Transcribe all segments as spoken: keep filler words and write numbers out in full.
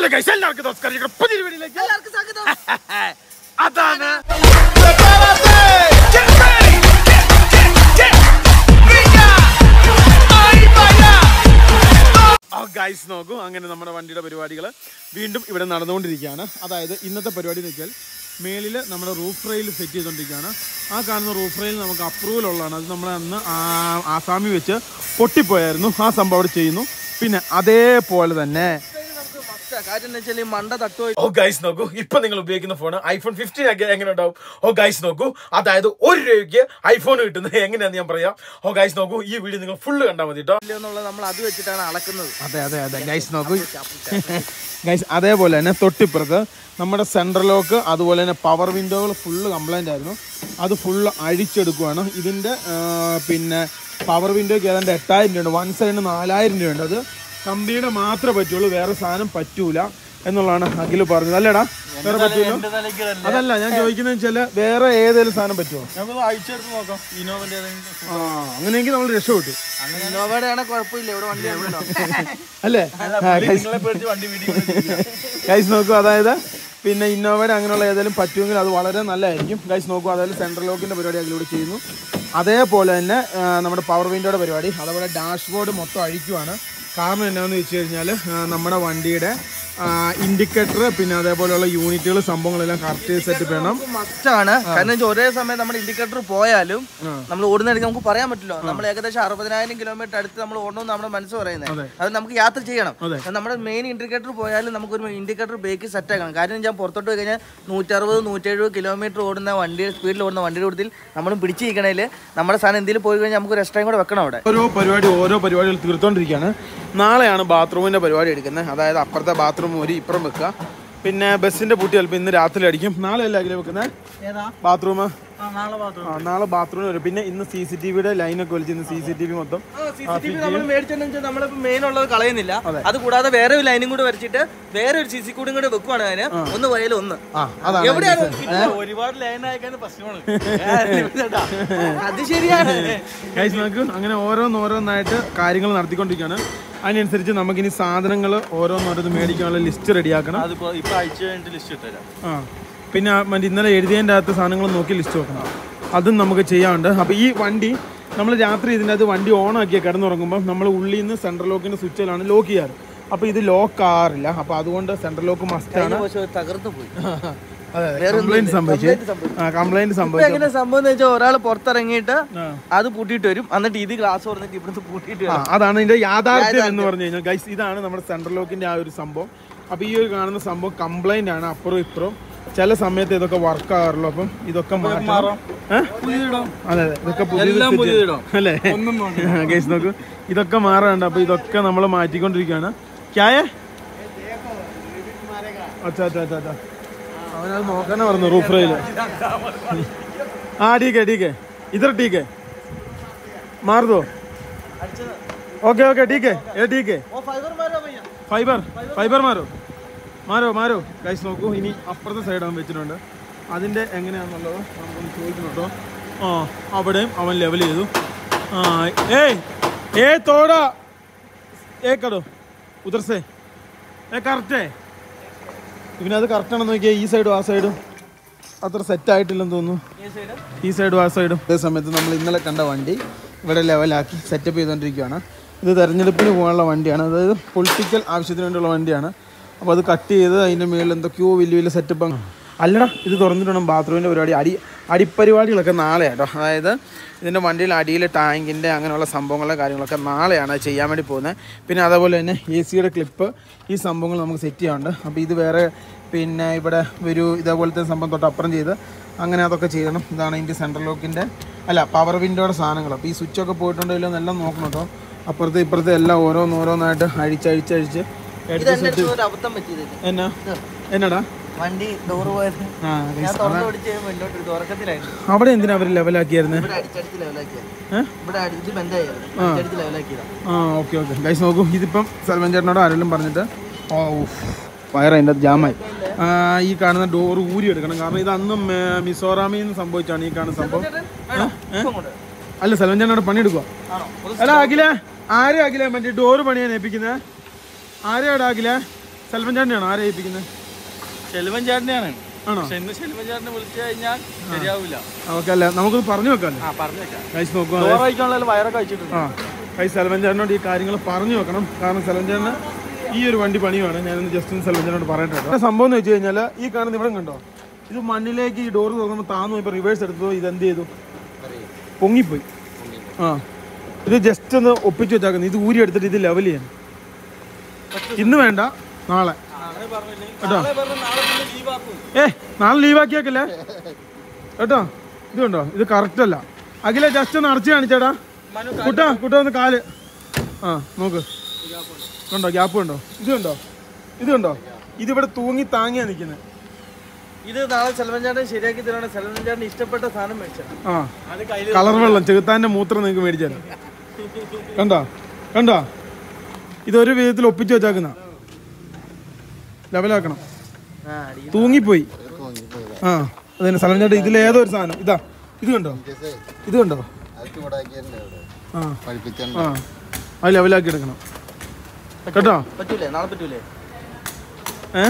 എല്ലാവർക്കും നമസ്കാരം. പുതിയൊരു വീഡിയോയിലേക്ക് എല്ലാവർക്കും സ്വാഗതം. അതാണ് ഗൈസ് നോക്കൂ, അങ്ങനെ നമ്മുടെ വണ്ടിയുടെ പരിപാടികൾ വീണ്ടും ഇവിടെ നടന്നുകൊണ്ടിരിക്കുകയാണ്. അതായത് ഇന്നത്തെ പരിപാടി എന്ന് വെച്ചാൽ മേളിൽ നമ്മുടെ റൂഫ് റെയിൽ സെറ്റ് ചെയ്തുകൊണ്ടിരിക്കുകയാണ്. ആ കാണുന്ന റൂഫ് റെയിൽ നമുക്ക് അപ്രൂവൽ ഉള്ളതാണ്. അത് നമ്മൾ അന്ന് ആസാമി വെച്ച് പൊട്ടിപ്പോയായിരുന്നു. ആ സംഭവം അവിടെ ചെയ്യുന്നു. പിന്നെ അതേപോലെ തന്നെ ഓ ഗൈസ് നോക്കൂ, ഇപ്പൊ നിങ്ങൾ ഉപയോഗിക്കുന്ന ഫോൺ ഐഫോൺ ഫിഫ്റ്റീൻ ഒക്കെ എങ്ങനെ ഉണ്ടാവും? ഓ ഗൈസ് നോക്കൂ, അതായത് ഒരു രൂപയ്ക്ക് ഐഫോൺ കിട്ടുന്നത് എങ്ങനെയാന്ന് ഞാൻ പറയാം. ഓ ഗൈസ് നോക്കൂ, ഈ വീഡിയോ നിങ്ങൾ ഫുള്ള് കണ്ടാൽ മതി കേട്ടോ. നമ്മൾ അത് വെച്ചിട്ടാണ് അളക്കുന്നത്. അതെ അതെ അതെ ഗൈസ് നോക്കൂ ഗൈസ്. അതേപോലെ തന്നെ തൊട്ടിപ്പുറത്ത് നമ്മുടെ സെൻട്രൽ ലോക്ക് അതുപോലെ തന്നെ പവർ വിൻഡോകൾ ഫുള്ള് കംപ്ലൈൻ്റ് ആയിരുന്നു. അത് ഫുള്ള് അഴിച്ചെടുക്കുവാണ്. ഇതിൻ്റെ പിന്നെ പവർ വിൻഡോയ്ക്ക് ഏതാണ്ട് എട്ടായിരം രൂപയുണ്ട്, വൺ സൈഡിന് നാലായിരം രൂപയുണ്ട്. അത് കമ്പിയുടെ മാത്രമേ പറ്റുള്ളൂ, വേറെ സാധനം പറ്റൂല എന്നുള്ളതാണ് അഖിൽ പറഞ്ഞത്. അല്ലേടാ, വേറെ പറ്റൂല? അതല്ല ഞാൻ ചോദിക്കുന്നത് വെച്ചാൽ വേറെ ഏതെങ്കിലും സാധനം പറ്റുമോ? ആ അങ്ങനെയെങ്കിൽ നമ്മൾ രക്ഷപ്പെട്ടു അല്ലേ? ഗൈസ് നോക്കൂ, അതായത് പിന്നെ ഇന്നോവയുടെ അങ്ങനെയുള്ള ഏതെങ്കിലും പറ്റുമെങ്കിൽ അത് വളരെ നല്ലതായിരിക്കും. ഗൈസ് നോക്കൂ, അതായത് സെൻട്രൽ ലോക്കിൻ്റെ പരിപാടി അതിലൂടെ ചെയ്യുന്നു. അതേപോലെ തന്നെ നമ്മുടെ പവർ വിൻഡോയുടെ പരിപാടി, അതേപോലെ ഡാഷ്ബോർഡ് മൊത്തം അഴിക്കുവാണ്. കാരണം എന്നാന്ന് വെച്ച് കഴിഞ്ഞാൽ നമ്മുടെ വണ്ടിയുടെ ഇൻഡിക്കേറ്റർ പിന്നെ അതേപോലെയുള്ള യൂണിറ്റുകൾ സംഭവങ്ങളെല്ലാം കറക്റ്റ് സെറ്റപ്പ് ചെയ്യണം. മസ്റ്റാണ്. കാരണം ഒരേ സമയം നമ്മുടെ ഇൻഡിക്കേറ്റർ പോയാലും നമ്മൾ ഓടുന്നതിന് നമുക്ക് പറയാൻ പറ്റില്ല. നമ്മൾ ഏകദേശം അറുപതിനായിരം കിലോമീറ്റർ അടുത്ത് നമ്മൾ ഓടണമെന്ന് നമ്മുടെ മനസ്സ് പറയുന്നത്. അത് നമുക്ക് യാത്ര ചെയ്യണം. നമ്മുടെ മെയിൻ ഇൻഡിക്കേറ്റർ പോയാലും നമുക്കൊരു ഇൻഡിക്കേറ്റർ ബേക്ക് സെറ്റ് ആക്കണം. കാര്യം ഞാൻ പുറത്തോട്ട് പോയി കഴിഞ്ഞാൽ നൂറ്ററുപത് നൂറ്റെഴുപത് കിലോമീറ്റർ ഓടുന്ന വണ്ടി സ്പീഡിൽ ഓടുന്ന വണ്ടിയുടെ കൂടുതൽ നമ്മൾ പിടിച്ചിരിക്കണേൽ നമ്മുടെ സാധനം എന്തെങ്കിലും പോയി കഴിഞ്ഞാൽ നമുക്ക് ഒരു എക്സ്ട്രായും കൂടെ വെക്കണം അവിടെ. ഓരോ പരിപാടി ഓരോ പരിപാടികൾ തീർത്തോണ്ടിരിക്കുകയാണ്. നാളെയാണ് ബാത്റൂമിൻ്റെ പരിപാടി എടുക്കുന്നത്. അതായത് അപ്പുറത്തെ ബാത്റൂം ഒരു ഇപ്പുറം വെക്കുക. പിന്നെ ബസ്സിന്റെ പൂട്ടി ചിലപ്പോൾ ഇന്ന് രാത്രി അടിക്കും. നാളെ അല്ലേ അഖില വെക്കുന്നത് ബാത്റൂം? നാളെ ബാത്റൂം വരും. പിന്നെ ഇന്ന് സി സി ടി വിയുടെ ലൈനൊക്കെ വലിച്ച് ഇന്ന് സി സി ടി വി മൊത്തം നമ്മളിപ്പോ മെയിൻ ഉള്ളത് കളയുന്നില്ല. അത് കൂടാതെ വേറെ ഒരു ലൈനും കൂടെ വരച്ചിട്ട് വേറെ ഒരു സി സി കൂടും കൂടെ വെക്കുവാണ്. അതിന് ഒന്ന് വയലും ഒന്ന് ഒരുപാട് ലൈൻ അയക്കാൻ പ്രശ്നമാണ്. അത് ശരിയാണ്. അങ്ങനെ ഓരോന്നോരോന്നായിട്ട് കാര്യങ്ങൾ നടത്തിക്കൊണ്ടിരിക്കുകയാണ്. അതിനനുസരിച്ച് നമുക്കിനി സാധനങ്ങൾ ഓരോന്നോരോന്ന് മേടിക്കാനുള്ള ലിസ്റ്റ് റെഡിയാക്കണം. ആ പിന്നെ മറ്റേ ഇന്നലെ എഴുതിയതിൻ്റെ അകത്ത് സാധനങ്ങൾ നോക്കി ലിസ്റ്റ് വെക്കണം. അതും നമുക്ക് ചെയ്യാറുണ്ട്. അപ്പോൾ ഈ വണ്ടി നമ്മൾ രാത്രി ഇതിൻ്റെ അകത്ത് വണ്ടി ഓണാക്കിയാൽ കിടന്നുറങ്ങുമ്പോൾ നമ്മൾ ഉള്ളിൽ നിന്ന് സെൻട്രൽ ലോക്കിൻ്റെ സ്വിച്ചിലാണ് ലോക്ക് ചെയ്യാറ്. അപ്പോൾ ഇത് ലോക്ക് ആറില്ല. അപ്പോൾ അതുകൊണ്ട് സെൻട്രൽ ലോക്ക് മസ്റ്റാണ്. തകർന്നു പോയി. കംപ്ലൈന്റ് സംഭവിച്ചു. കംപ്ലൈന്റ് സംഭവിച്ചു. സംഭവം എന്ന് വെച്ചാൽ ഒരാൾ പുറത്തിറങ്ങിയിട്ട് അത് പൂട്ടിയിട്ട് വരും, എന്നിട്ട് ഇത് ഗ്ലാസ് തുറന്നിട്ട് ഇവിടുന്ന് പൂട്ടിയിട്ട് വരും. അതാണ് ഇതിന്റെ യാഥാർത്ഥ്യം എന്ന് പറഞ്ഞു കഴിഞ്ഞാൽ ഗൈസ്. ഇതാണ് നമ്മുടെ സെൻട്രൽ ലോക്കിന്റെ ആ ഒരു സംഭവം. അപ്പൊ ഈ ഒരു കാണുന്ന സംഭവം കംപ്ലൈന്റ് ആണ്. അപ്പുറം ഇപ്പുറം ചില സമയത്ത് ഇതൊക്കെ വർക്ക് ആകാറുള്ളൂ. അപ്പം ഇതൊക്കെ മാറണം. അതെ അതെ ഇതൊക്കെ പുതിയ അല്ലേ ഗൈസ് നോക്കൂ, ഇതൊക്കെ മാറാറുണ്ട്. അപ്പൊ ഇതൊക്കെ നമ്മൾ മാറ്റിക്കൊണ്ടിരിക്കുകയാണ്. ക്യായേ അച്ഛാ അച്ഛാ അച്ഛാ അവനത് നോക്കാനാ പറഞ്ഞു റൂഫ് റെയിൽ. ആ ടീക്കെ ടീക്കെ ഇതർ ടീക്കെ മാർ ദോ. ഓക്കെ ഓക്കെ ടീക്കെ ഏ ടീക്കെ ഫൈബർ ഫൈബർ മാറോ മാറോ മാറോ ഗൈസ് നോക്കൂ. ഇനി അപ്പുറത്തെ സൈഡ് അവൻ വെച്ചിട്ടുണ്ട്. അതിൻ്റെ എങ്ങനെയാണെന്നുള്ളത് നമുക്കൊന്ന് ചോദിക്കണം കേട്ടോ. ആ അവിടെയും അവൻ ലെവൽ ചെയ്തു. ആ ഏയ് ഏ തോടാ ഏ കടോ ഉദർസേ ഏ കറക്റ്റേ. പിന്നെ അത് കറക്റ്റാണെന്ന് നോക്കിയാൽ ഈ സൈഡും ആ സൈഡും അത്ര സെറ്റായിട്ടില്ലെന്ന് തോന്നുന്നു. ഈ സൈഡും ആ സൈഡും. അതേ സമയത്ത് നമ്മൾ ഇന്നലെ കണ്ട വണ്ടി ഇവിടെ ലെവലാക്കി സെറ്റപ്പ് ചെയ്തുകൊണ്ടിരിക്കുകയാണ്. ഇത് തെരഞ്ഞെടുപ്പിന് പോകാനുള്ള വണ്ടിയാണ്. അതായത് പൊളിറ്റിക്കൽ ആവശ്യത്തിന് വേണ്ടിയുള്ള വണ്ടിയാണ്. അപ്പോൾ അത് കട്ട് ചെയ്ത് അതിൻ്റെ മുകളിൽ എന്തൊക്കെയോ വലിയ വലിയ സെറ്റപ്പ്. അല്ലടാ ഇത് തുറന്നിട്ട് വേണം ബാത്റൂമിൻ്റെ പരിപാടി. അടി അടിപ്പരിപാടികളൊക്കെ നാളെ കേട്ടോ. അതായത് ഇതിൻ്റെ വണ്ടിയിൽ അടിയിൽ ടാങ്കിൻ്റെ അങ്ങനെയുള്ള സംഭവങ്ങളുടെ കാര്യങ്ങളൊക്കെ നാളെയാണ് ചെയ്യാൻ വേണ്ടി പോകുന്നത്. പിന്നെ അതേപോലെ തന്നെ എ സിയുടെ ക്ലിപ്പ് ഈ സംഭവങ്ങൾ നമുക്ക് സെറ്റ് ചെയ്യാറുണ്ട്. അപ്പോൾ ഇത് വേറെ പിന്നെ ഇവിടെ ഒരു ഇതേപോലത്തെ സംഭവം തൊട്ടപ്പുറം ചെയ്ത് അങ്ങനെ അതൊക്കെ ചെയ്യണം. ഇതാണ് ഇതിൻ്റെ സെൻട്രൽ ലോക്കിൻ്റെ അല്ല പവർ വിൻഡോയുടെ സാധനങ്ങൾ. അപ്പോൾ ഈ സ്വിച്ചൊക്കെ പോയിട്ടുണ്ടോ ഇല്ലോ എന്നെല്ലാം നോക്കണം കേട്ടോ. അപ്പുറത്തെ ഇപ്പുറത്തെ എല്ലാം ഓരോന്നോരോന്നായിട്ട് അഴിച്ചഴിച്ചഴിച്ച് എന്നാ എന്നാടാ വണ്ടി ഡോറ് പോയത് അവിടെ എന്തിനാ അവർ ലെവലാക്കിയായിരുന്നു? ആ ഓക്കെ ഓക്കെ ഗൈസ് നോക്കൂ, ഇതിപ്പം സൽമാൻ ചേട്ടനോട് ആരെങ്കിലും പറഞ്ഞിട്ട് ഓ വയർ അതിൻ്റെ ജാമായി. ഈ കാണുന്ന ഡോറ് ഊരി എടുക്കണം. കാരണം ഇത് അന്നും മിസോറാമിൽ നിന്ന് സംഭവിച്ചാണ് ഈ കാണുന്ന സംഭവം. അല്ല സൽമാൻ ചേട്ടനോട് പണിയെടുക്കുക. അല്ല അഖില ആരെയും അഖില മറ്റേ ഡോറ് പണിയാൻ ഏൽപ്പിക്കുന്നത് ആരെയോടെ അഖില? സെൽവൻ ചേട്ടനെയാണോ ആരെ ഏൽപ്പിക്കുന്നത്? സെൽവൻ ചേട്ടനെയാണ്. ആണോ? ഇന്ന് സെൽവൻ ചേട്ടനെ വിളിച്ചു കഴിഞ്ഞാൽ ശരിയാവില്ല. ഓക്കെ അല്ലേ, നമുക്കൊന്ന് പറഞ്ഞു വെക്കാല്ലേ? ആ പറഞ്ഞേക്കാം. കഴിച്ച് നോക്കുക. വയറൊക്കെ കഴിച്ചിട്ടുണ്ട്. ആ കൈ സെൽവൻ ചേട്ടനോട് ഈ കാര്യങ്ങൾ പറഞ്ഞു വെക്കണം. കാരണം സെൽവൻ ചേട്ടന് ഈ ഒരു വണ്ടി പണിയുമാണ്. ഞാനൊന്ന് ജസ്റ്റ് ഒന്ന് സെൽവൻ ചേട്ടനോട് പറയട്ടെ കേട്ടോ. സംഭവം എന്ന് വെച്ച് കഴിഞ്ഞാൽ ഈ കാണുന്ന ഇവിടെ കണ്ടോ, ഇത് മണ്ണിലേക്ക് ഈ ഡോറ് തുറക്കുമ്പോൾ താന്നു പോയപ്പോൾ റിവേഴ്സ് എടുത്തോ ഇത് എന്ത് ചെയ്തു? പൊങ്ങിപ്പോയി. ആ ഇത് ജസ്റ്റ് ഒന്ന് ഒപ്പിച്ച് വെച്ചാക്കുന്നു. ഇത് ഊരി എടുത്തിട്ട് ഇത് ലെവൽ ചെയ്യാൻ ഇന്ന് വേണ്ട, നാളെ കേട്ടോ. ഏ നാളെ ലീവാക്കിയാക്കല്ലേ കേട്ടോ. ഇത് കണ്ടോ, ഇത് കറക്റ്റ് അല്ല. അഖിലെ ജസ്റ്റ് ഒന്ന് അടച്ച് കാണിച്ചേടാ. കുട്ടാ കുട്ടാ ഒന്ന് കാല്. ആ നോക്ക്, കണ്ടോ ഗ്യാപ്പ് കണ്ടോ? ഇത് കണ്ടോ, ഇത് കണ്ടോ, ഇതിവിടെ തൂങ്ങി താങ്ങിയാ നിൽക്കുന്നത്. ഇത് നാളെ സെൽവൻ ചേട്ടൻ ശരിയാക്കി തരാണ്. സെൽവൻ ചേട്ടൻ ഇഷ്ടപ്പെട്ട സാധനം മേടിച്ചത്. ആ കളർ വെള്ളം ചെകുത്താന്റെ മൂത്രം നിങ്ങൾക്ക് മേടിച്ചാലോ. കണ്ടോ കണ്ടോ, ഇതൊരു വിധത്തിൽ ഒപ്പിച്ച് വെച്ചാക്കുന്ന ലെവലാക്കണം. തൂങ്ങിപ്പോയി. ആ അതന്നെ സെൽവൻ ചേട്ടൻ ഇതിൽ ഏതോ ഒരു സാധനം ഇതാ. ഇത് കണ്ടോ, ഇത് കണ്ടോ. ആ ആ അത് ലെവലാക്കി എടുക്കണം കേട്ടോ. പറ്റൂലേ നാളെ? പറ്റൂലേ? ഏ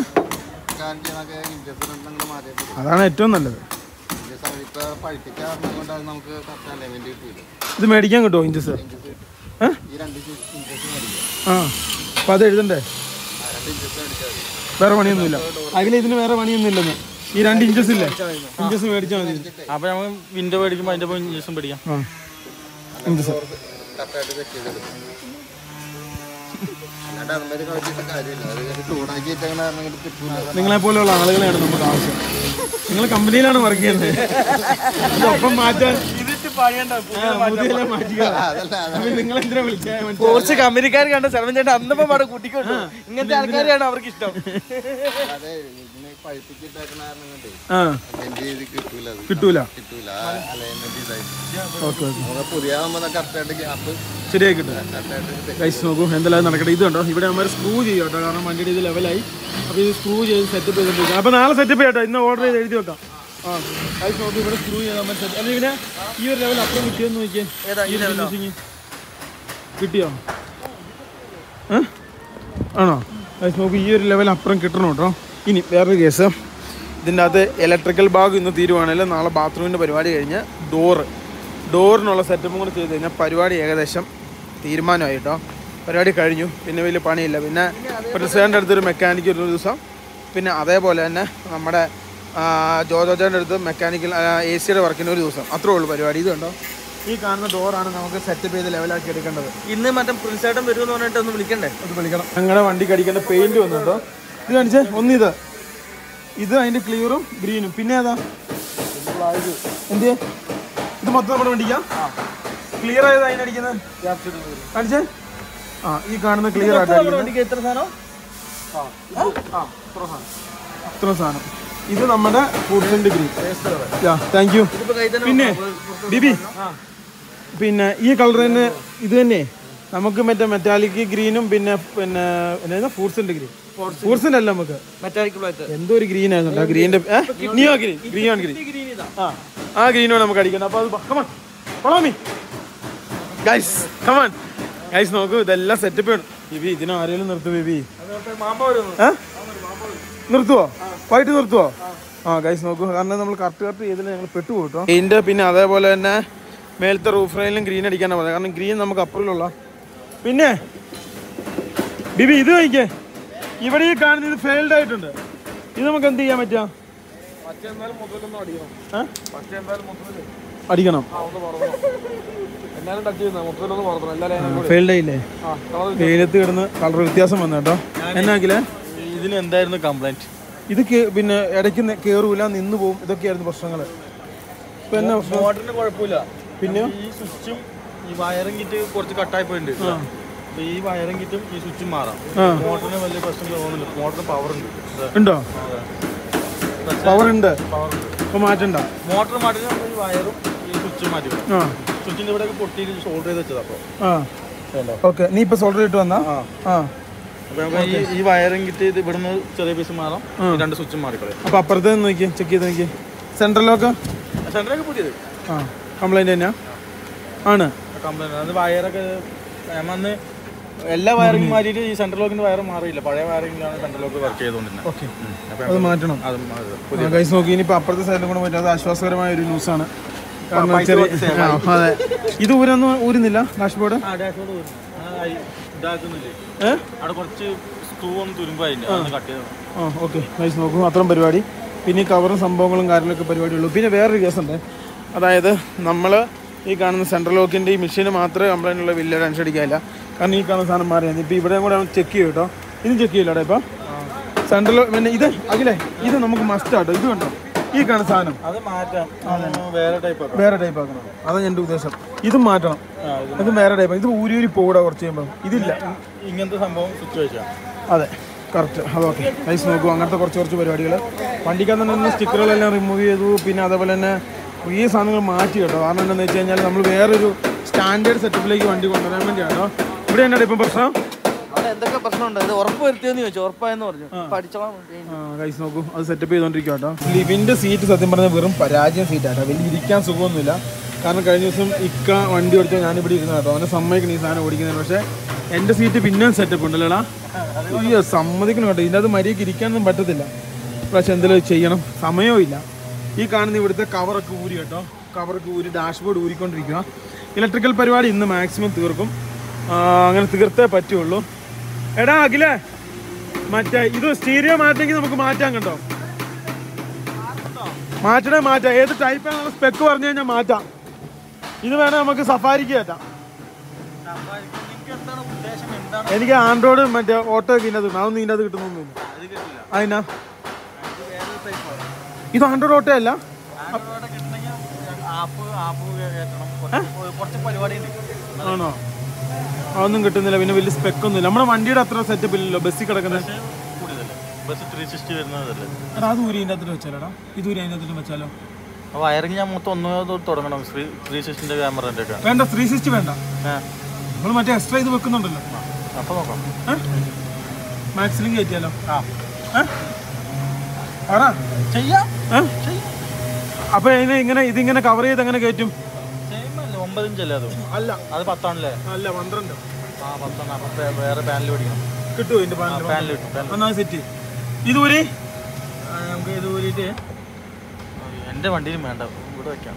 അതാണ് ഏറ്റവും നല്ലത്. ഇത് മേടിക്കാൻ കിട്ടുമോ ഇഞ്ചസ്? ഏ ആ അപ്പം അത് എഴുതണ്ടേ? വേറെ പണിയൊന്നുമില്ല അതിൽ, ഇതിന് വേറെ പണിയൊന്നും ഇല്ലെന്ന്. ഈ രണ്ട് ഇഞ്ചസ് ഇല്ലേ, ഇഞ്ചസ് മേടിച്ചാൽ മതി. അപ്പൊ നമുക്ക് വിൻഡോ മേടിക്കുമ്പോൾ അതിന്റെ പോയി ഇഞ്ചസും മേടിക്കാം. ആ ഇഞ്ചസ് നിങ്ങളെ പോലെയുള്ള ആളുകളെയാണ് നമുക്ക് ആവശ്യം. നിങ്ങൾ കമ്പനിയിലാണ് വർക്ക് ചെയ്യുന്നത്. ഒപ്പം മാറ്റാൻ നിങ്ങളെന്തിനാ വിളിച്ചാൽ കുറച്ച് കമ്പനിക്കാർ കണ്ട സെൽവൻ ചേട്ടൻ അന്നപ്പോ പാടെ കൂട്ടിക്കൊണ്ടു. ഇങ്ങനത്തെ ആൾക്കാരെയാണ് അവർക്ക് ഇഷ്ടം. കിട്ടൂല. ശരിയായി കിട്ടും. ഗൈസ് നോക്കൂ എന്തായാലും നടക്കട്ടെ. ഇത് കണ്ടോ, ഇവിടെ നമ്മൾ സ്ക്രൂ ചെയ്യും കേട്ടോ. കാരണം വണ്ടിയുടെ ഇത് ലെവലായി. അപ്പോൾ ഇത് സ്ക്രൂ ചെയ്ത് സെറ്റപ്പ് ചെയ്തിട്ടുണ്ട്. അപ്പോൾ നാളെ സെറ്റപ്പ് ചെയ്യാം കേട്ടോ. ഇന്ന് ഓർഡർ ചെയ്ത് എഴുതി വെക്കാം. ആ ഗൈസ് നോക്കൂ, ഇവിടെ സ്ക്രൂ ചെയ്താൽ നമ്മൾ സെറ്റ്. അല്ലെങ്കിൽ പിന്നെ ഈ ഒരു ലെവൽ അപ്പുറം കിട്ടിയോന്ന് നോക്കിയേ. കിട്ടിയോ? ആണോ? ഗൈസ് നോക്കൂ, ഈ ഒരു ലെവൽ അപ്പുറം കിട്ടണം കേട്ടോ. ഇനി വേറൊരു കേസ്, ഇതിൻ്റെ അകത്ത് ഇലക്ട്രിക്കൽ ഭാഗം ഇന്ന് തീരുവാണെങ്കിൽ നാളെ ബാത്റൂമിൻ്റെ പരിപാടി കഴിഞ്ഞ് ഡോറ് ഡോറിനുള്ള സെറ്റപ്പും കൂടെ ചെയ്ത് കഴിഞ്ഞാൽ പരിപാടി ഏകദേശം തീരുമാനമായി കേട്ടോ. പരിപാടി കഴിഞ്ഞു. പിന്നെ വലിയ പണിയില്ല. പിന്നെ പ്രസിഡൻ്റെ അടുത്തൊരു മെക്കാനിക്ക് ഒരു ദിവസം, പിന്നെ അതേപോലെ തന്നെ നമ്മുടെ ജോജോജേൻ്റെ അടുത്ത് മെക്കാനിക്കൽ എ സിയുടെ വർക്കിന് ഒരു ദിവസം. അത്രേ ഉള്ളൂ പരിപാടി. ഇത് കണ്ടോ, ഈ കാണുന്ന ഡോറാണ് നമുക്ക് സെറ്റപ്പ് ചെയ്ത് ലെവലാക്കി എടുക്കേണ്ടത്. ഇന്ന് മറ്റേ പ്രിൻസേട്ടൻ വരുമെന്ന് പറഞ്ഞിട്ട് ഒന്ന് വിളിക്കണ്ടേ? അത് വിളിക്കണം. ഞങ്ങളുടെ വണ്ടിക്ക് അടിക്കേണ്ട പെയിൻറ്റ് വന്നിട്ടോ. ഇത് കാണിച്ചേ, ഒന്നിത് ഇത് അതിൻ്റെ ക്ലിയറും ഗ്രീനും. പിന്നെ ഏതാ എന്ത് ഇത് മൊത്തം നമ്മുടെ വണ്ടിക്കാം ക്ലിയർ ആയത് അതിനടിക്കുന്നത് കാണിച്ചേ. ആ ഈ കാണുന്ന ക്ലിയർ ആയിട്ട് എത്ര സാധനം? ഇത്ര സാധനം. ഇത് നമ്മുടെ ഫുഡിൻ്റെ ഗ്രീൻ. Thank you. പിന്നെ ബിബി, പിന്നെ ഈ കളർ തന്നെ ഇത് തന്നെ നമുക്ക് മറ്റേ മെറ്റാലിക് ഗ്രീനും പിന്നെ പിന്നെ എന്നാ ഫ്രൂട്ട്സിന്റെ ഗ്രീൻ. ഫ്രൂട്ട്സിന്റെ അല്ല നമുക്ക് എന്തോ ഒരു ഗ്രീൻ ആയിരുന്നു. ഗ്രീൻ്റെ neo green green on green. ആ ആ ഗ്രീനോട് നമുക്ക് അടിക്കണം. അപ്പോൾ അത് കമൺ കൊളാമി ഗൈസ്, കമൺ ഗൈസ്. നോക്കൂ, ഇതെല്ലാം സെറ്റപ്പ് ചെയ്യണം. ബിബി ഇതിന് ആരെങ്കിലും നിർത്തും ബിബി? നിർത്തുവോ? വൈകിട്ട് നിർത്തുവോ? ആ ഗൈസ് നോക്കൂ, കാരണം നമ്മൾ കറക്റ്റ് കറക്റ്റ് ചെയ്തില്ല ഞങ്ങൾ പെട്ടുപോകും കേട്ടോ. ഇതിൻ്റെ പിന്നെ അതേപോലെ തന്നെ മേലത്തെ റൂഫ് റൈനിലും ഗ്രീൻ അടിക്കാനാണ് പറയുന്നത്. കാരണം ഗ്രീൻ നമുക്ക് അപ്പുറമുള്ള. പിന്നെ ബിബി ഇത് കഴിക്കേ, ഇവിടെ ഈ കാണുന്നത് ഇത് ഫെയിൽഡ് ആയിട്ടുണ്ട്. ഇത് നമുക്ക് എന്ത് ചെയ്യാൻ പറ്റുക? അടിക്കണം. ഫെയിൽഡ് ആയില്ലേ? വെയിലത്ത് കിടന്ന് കളർ വ്യത്യാസം വന്നു കേട്ടോ. എന്നാക്കില്ലേ ഇതിന് എന്തായിരുന്നു കംപ്ലൈന്റ്? ഇത് പിന്നെ ഇടയ്ക്ക് കയറൂല, നിന്ന് പോകും. ഇതൊക്കെയായിരുന്നു പ്രശ്നങ്ങൾ. ഇപ്പൊ എന്നാ പ്രശ്നം? മോട്ടറിന് കുഴപ്പമില്ല. പിന്നെ ഈ സ്വിച്ചും ഈ വയറും കിറ്റ് കുറച്ച് കട്ടായി പോയിട്ടുണ്ട്. അപ്പൊ ഈ വയറും കിറ്റും ഈ സ്വിച്ചും മാറാം. മോട്ടറിന് വലിയ പ്രശ്നം തോന്നുന്നില്ല. മോട്ടറിന് പവർ ഉണ്ട്. ഉണ്ടോ? പവർ ഉണ്ട്. ഇപ്പൊ മാറ്റണ്ട. മോട്ടർ മാറ്റി ഈ വയറും ഈ സ്വിച്ചും മാറ്റി. സ്വിച്ചിന്റെ ഇവിടെ പൊട്ടിയിട്ട് സോൾഡർ ചെയ്ത് വെച്ചത്. അപ്പൊ ഓക്കെ, നീ ഇപ്പൊ സോൾഡർ ചെയ്തിട്ട് വന്നാ? ആ അപ്പൊ നമുക്ക് ഈ വയറും കിറ്റ് ഇത് ഇവിടുന്ന് ചെറിയ പീസ് മാറാം. രണ്ട് സ്വിച്ചും മാറിക്കളയും. അപ്പൊ അപ്പുറത്ത് നോക്കി ചെക്ക് ചെയ്ത് നോക്കി. സെൻട്രലൊക്കെ സെൻട്രലൊക്കെ പുതിയത്. ആ കംപ്ലൈന്റ് തന്നെയാ ആണ്. കംപ്ലൈന്റ് അത് വയറൊക്കെ അന്ന് എല്ലാ വയറിംഗ് മാറ്റിയിട്ട് ഈ സെൻട്രൽ ലോക്കിന്റെ വയർ മാറിയില്ല. പഴയ വയറിംഗിലാണ് സെൻട്രൽ ലോക്ക് വർക്ക് ചെയ്തുകൊണ്ടിരുന്നത്. ഓക്കെ, അത് മാറ്റണം. ഗൈസ് നോക്കി, ഇനിയിപ്പോൾ അപ്പുറത്തെ സൈഡിലും കൂടെ പറ്റും. അത് ആശ്വാസകരമായ ഒരു ന്യൂസാണ്. കാരണം ചെറിയ അതെ, ഇത് ഊരൊന്നും ഊരുന്നില്ല ഡാഷ്ബോർഡ്. അവിടെ കുറച്ച് സ്ക്രൂ ഒന്ന് തുരുമ്പായിരുന്നു, കട്ട് ചെയ്തു. ആ ഓക്കെ ഗൈസ് നോക്കൂ, അത്രയും പരിപാടി. പിന്നെ ഈ കവറും സംഭവങ്ങളും കാര്യങ്ങളൊക്കെ പരിപാടിയുള്ളൂ. പിന്നെ വേറൊരു കേസുണ്ട്. അതായത് നമ്മൾ ഈ കാണുന്ന സെൻട്രൽ ലോക്കിൻ്റെ ഈ മെഷീന് മാത്രമേ കംപ്ലൈൻ്റ് ഉള്ള വലിയ ടെൻഷൻ അടിക്കാനില്ല. കാരണം ഈ കാണുന്ന സാധനം മാറിയാണ്. ഇപ്പോൾ ഇവിടെ കൂടെ ചെക്ക് ചെയ്യും കേട്ടോ. ഇതും ചെക്ക് ചെയ്യില്ല അവിടെ. ഇപ്പോൾ സെൻട്രൽ പിന്നെ ഇത് അഖിലേ, ഇത് നമുക്ക് മസ്റ്റ് ആട്ടോ. ഇത് കണ്ടോ, ഈ കാണുന്ന സാധനം അത് മാറ്റാം, വേറെ ടൈപ്പ് വേറെ ടൈപ്പ് ആക്കണം. അതാണ് എൻ്റെ ഉദ്ദേശം. ഇതും മാറ്റണം, ഇതും വേറെ ടൈപ്പ്. ഇത് ഊരി ഊരി പോകൂടാ കുറച്ച് കഴിയുമ്പോൾ. ഇതില്ല, ഇങ്ങനത്തെ സംഭവം സ്വിച്ച് വെച്ചാൽ അതെ കറക്റ്റ്. അതൊക്കെ ഗൈസ് നോക്കൂ, അങ്ങനത്തെ കുറച്ച് കുറച്ച് പരിപാടികൾ. വണ്ടിക്കകത്ത് തന്നെ സ്റ്റിക്കറുകളെല്ലാം റിമൂവ് ചെയ്തു. പിന്നെ അതേപോലെ തന്നെ ഈ സാധനങ്ങൾ മാറ്റി കേട്ടോ. കാരണം എന്താണെന്ന് വെച്ച് കഴിഞ്ഞാൽ നമ്മൾ വേറൊരു സ്റ്റാൻഡേർഡ് സെറ്റപ്പിലേക്ക് വണ്ടി കൊണ്ടുവരാൻ വേണ്ടിയാണ് കേട്ടോ. ഇവിടെ എന്നാണ് ഇപ്പം പ്രശ്നം? അവിടെ എന്തൊക്കെ പ്രശ്നമുണ്ട്? ഇത് ഉറപ്പ് വരുത്തിയെന്ന് ചോദിച്ചു. ഉറപ്പായെന്ന് പറഞ്ഞു. പഠിച്ചോളാം. ഗൈസ് നോക്കൂ, അത് സെറ്റപ്പ് ചെയ്തോണ്ടിരിക്കുക കേട്ടോ. ലിവിന്റെ സീറ്റ് സത്യം പറഞ്ഞാൽ വെറും പരാജയം സീറ്റാട്ടോ. വലിയ ഇരിക്കാൻ സുഖമൊന്നുമില്ല. കാരണം കഴിഞ്ഞ ദിവസം ഇക്ക വണ്ടി ഓടിച്ചാൽ ഞാനിവിടെ ഇരുന്ന കേട്ടോ. അവനെ സമ്മതിക്കണം ഈ സാധനം ഓടിക്കുന്നതിന്. പക്ഷേ എൻ്റെ സീറ്റ് പിന്നെയും സെറ്റപ്പ് ഉണ്ടല്ലോടാ. അയ്യോ സമ്മതിക്കണം കേട്ടോ. ഇതിൻ്റെ അത് മര്യാദയ്ക്ക് ഇരിക്കാനൊന്നും പറ്റത്തില്ല. പക്ഷെ എന്തെങ്കിലും ചെയ്യണം, സമയവും ഇല്ല. ഈ കാണുന്ന ഇവിടുത്തെ കവറൊക്കെ ഊരി കേട്ടോ. കവറൊക്കെ ഊരി ഡാഷ്ബോർഡ് ഊരിക്കൊണ്ടിരിക്കുക. ഇലക്ട്രിക്കൽ പരിപാടി ഇന്ന് മാക്സിമം തീർക്കും. അങ്ങനെ തീർത്തേ പറ്റുള്ളൂ. എടാ അഖിലേ, മറ്റേ ഇത് സ്റ്റീരിയോ മാറ്റെങ്കിൽ നമുക്ക് മാറ്റാം കേട്ടോ. മാറ്റണേ മാറ്റാം. ഏത് ടൈപ്പാണ് സ്പെക്ക് പറഞ്ഞു കഴിഞ്ഞാൽ മാറ്റാം. ഇത് വേണേൽ നമുക്ക് സഫാരിക്ക് കയറ്റാം. എനിക്ക് ആൻഡ്രോയിഡ് മറ്റേ ഓട്ടോ ഒക്കെ ഇതിനകത്ത് കിട്ടും. അതൊന്നും ഇതിനകത്ത് കിട്ടുന്നൊന്നുമില്ല. അതിനാ ഇത് ആൻഡ്രോയിഡ് ഓട്ടോ അല്ല. ആണോ? അതൊന്നും കിട്ടുന്നില്ല. പിന്നെ വലിയ സ്പെക്കൊന്നുമില്ല. നമ്മുടെ വണ്ടിയുടെ അത്ര സെറ്റപ്പ് ഇല്ലല്ലോ ബസ്സിൽ കിടക്കുന്നത്. അത് ഊരി അതിൻ്റെ അകത്ത് വെച്ചാലോടാ. ഇത് ഊരി അതിൻ്റെ അകത്ത് വെച്ചാലോ? വയറിങ് ഞാൻ മൊത്തം ഒന്നോ തുടങ്ങണം. ത്രീ സിക്സ്റ്റിന്റെ ക്യാമറ വേണ്ട, ത്രീ സിക്സ്റ്റി വേണ്ട. നമ്മൾ മറ്റേ എക്സ്ട്രാ ഇത് വെക്കുന്നുണ്ടല്ലോ. അപ്പൊ നോക്കാം. മാക്സിലും കയറ്റിയാലോ? അപ്പൊ ഇങ്ങനെ ഇതിങ്ങനെ കവർ ചെയ്ത് എങ്ങനെ കയറ്റും? ഒമ്പത് ഇഞ്ചല്ലേ അത്? അല്ല, അത് പത്താണല്ലേ? അല്ല, പന്ത്രണ്ട്. ആ പത്താണ്. അപ്പൊ വേറെ പാനൽ പിടിക്കണം. കിട്ടുമോ ഇതിന്റെ പാനൽ? കിട്ടും. സെറ്റ് ഇത് ഊരി നമുക്ക് ഇത് ഊരിയിട്ട് എന്റെ വണ്ടിയിലും വേണ്ട, ഇവിടെ വെക്കാം.